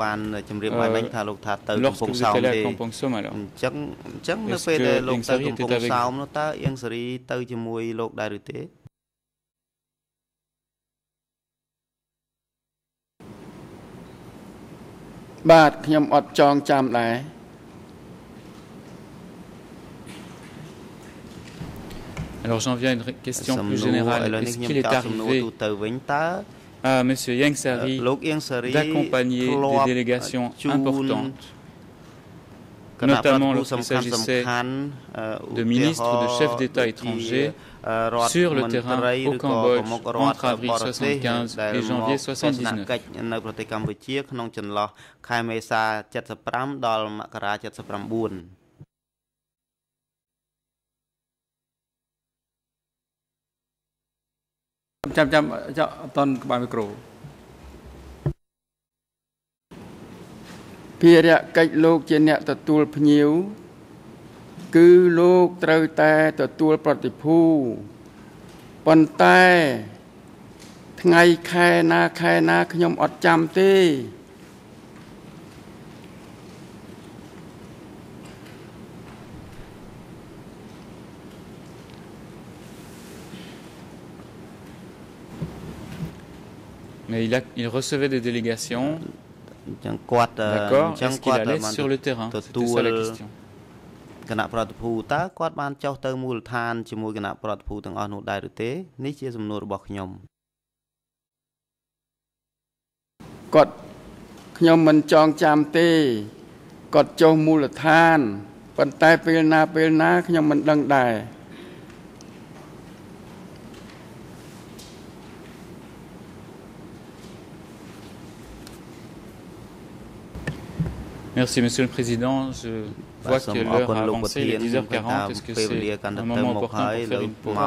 Lorsque vous êtes allé à Kampong Som, alors, est-ce que Ieng Sary était avec vous? បាទខ្ញុំអត់ចងចាំដែរ Alors j'en viens à une question plus générale. Est-ce qu'il est arrivé à M. Ieng Sary d'accompagner des délégations importantes notamment lorsqu'il s'agissait de ministres ou de chefs d'État étrangers sur le terrain au Cambodge entre avril 75 et janvier 79. នៅប្រទេសកម្ពុជាក្នុងចន្លោះខែមេសា75ដល់មករា79 ចាំអត់តក្បាលមីក្រូភារកិច្ចលោកជាអ្នកទទួលភ្ញៀវគឺលោកត្រូវតែទទួលប្រតិភូប៉ុន្តែថ្ងៃខែណាខ្ញុំអត់ចាំទេ Mais il recevait des délégations. D'accord. Est-ce qu'il allait sur le terrain? C'était ça la question. គណៈប្រតិភូតើគាត់បានចុះទៅមូលដ្ឋានជាមួយគណៈប្រតិភូទាំងអស់នោះដែរឬទេនេះជាសំណួររបស់ខ្ញុំគាត់ខ្ញុំមិនចងចាំទេគាត់ចុះមូលដ្ឋានប៉ុន្តែពេលណាខ្ញុំមិនដឹងដែរ Merci, Monsieur le Président. Je vois que l'heure a avancé, il est 10h40. Est-ce que c'est un moment important pour faire une pause?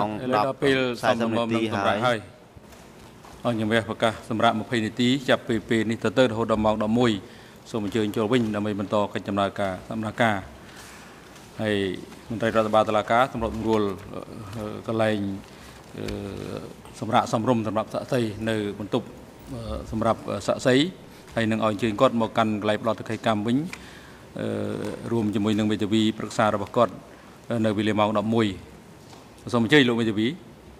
Hay nâng ỏi trên cốt một căn lại lọt thực hay cam bính rùm cho mùi nâng bây giờ vi bậc xa ra bậc cốt nơi vì liềm màu đậm mùi xong mình chơi lộ bây giờ vi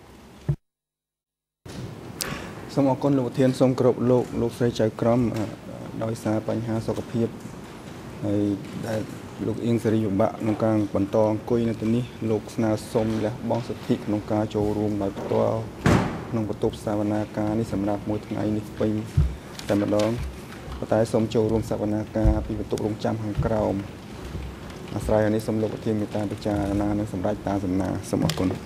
xong ở con lộ thiên xong cột lộ xây trái crom đôi xa bánh ha so cặp hiệp hay lục yên sẽ dùng bạn nông càng quần to coi nên từ ní lục na xong là bong sạch thịt nông cá trâu rùm lại to nông bột tôm savana cá ní sầm nạp mùi tháng ngày ní pinแต่มาดองแต่สมโจรวมสักนาการปีประตูลงจำหังกราวอาศัยอันนี้สมรบทีมมีตาประจารณาในสำรักตาสำนาสมกุล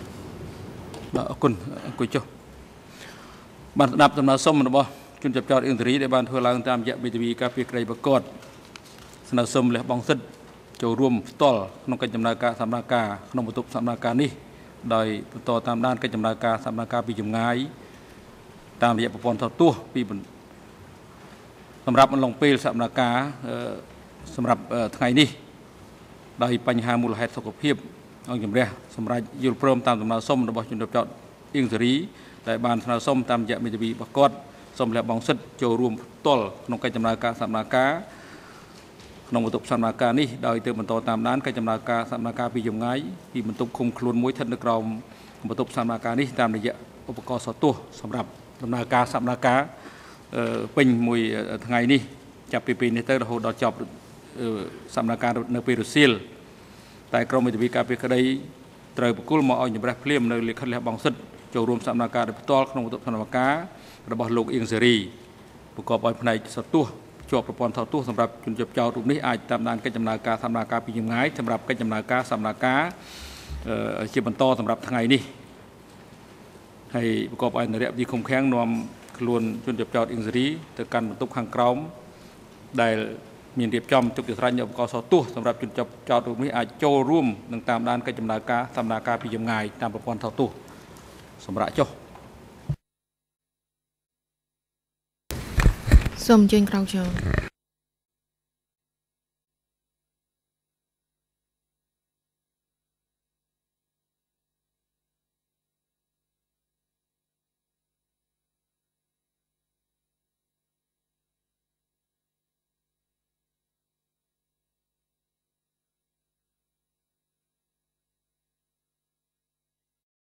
กุยโจบัตรดับสำนาส้มนะบ่จนจับจอดอินทรีได้บ้านทั่วลางตามยะบิดวีกาปีไกรประกอบสนาส้มและบองสิทธิ์โจรวมตอลนองกันจำนาการสำนาการนองประตูสำนาการนี้โดยต่อตามด้านกันจำนาการสำนาการปีจมง่ายตามระยะประพรณ์ตัวปีสำหรับมันลงปีสำนักการสำหรับไงนี่ได้ปัญหามูลเหตุสุขภาพเอาอย่างไรสำหรับยุโรปตามตำนานส้มระบบจุดจอดอิงสรีแต่บานตำนานส้มตามยะมิตรบีประกอบส้มและบองสิทธิ์โจรวมต้นนองการจำนาการสำนักการนองประตูสำนักการนี่โดยเติมบรรทตามนั้นการจำนาการสำนักการปีจมง่ายปีบรรทุกคุมคลุนมวยทันในกรมประตูสำนักการนี่ตามระยะอุปกรณ์สตัวสำหรับจำนาการสำนักการเป็นมวยไงนี่จับปีนี้เตอร์เราดอจับสำนักการในปีรุซิลแต่กรมวิทยาการปีคดีเตยประกุลมาเอาอย่างแบบเพลียมในเลือดขัดเลือดบางสิทธิ์โจรวมสำนักการในตัวขนมตุสำนักการระบบโลกอิงเสรีประกอบไปในสัตว์ตัวจวบประปอนสัตว์ตัวสำหรับจุดจับเจ้าตรงนี้อาจตามด้านการจำนาการสำนักการปียังไงสำหรับการจำนาการสำนักการเชื่อมต่อสำหรับไงนี่ให้ประกอบไปในเรื่องที่คงแข็งนวมล้วนจนจับจอดอิงสรีแต่การบรรทุกข้างกราวได้มีเรียบจอมจุดจุดรันยบกสตัวสำหรับจุดจับจอดตรงนี้อาจโจร่วมหนึ่งตามด้านการจำนาการสำนักการพิจารณาตามประพรณ์เท่าตัวสำหรับโจสมเจนกราวโจ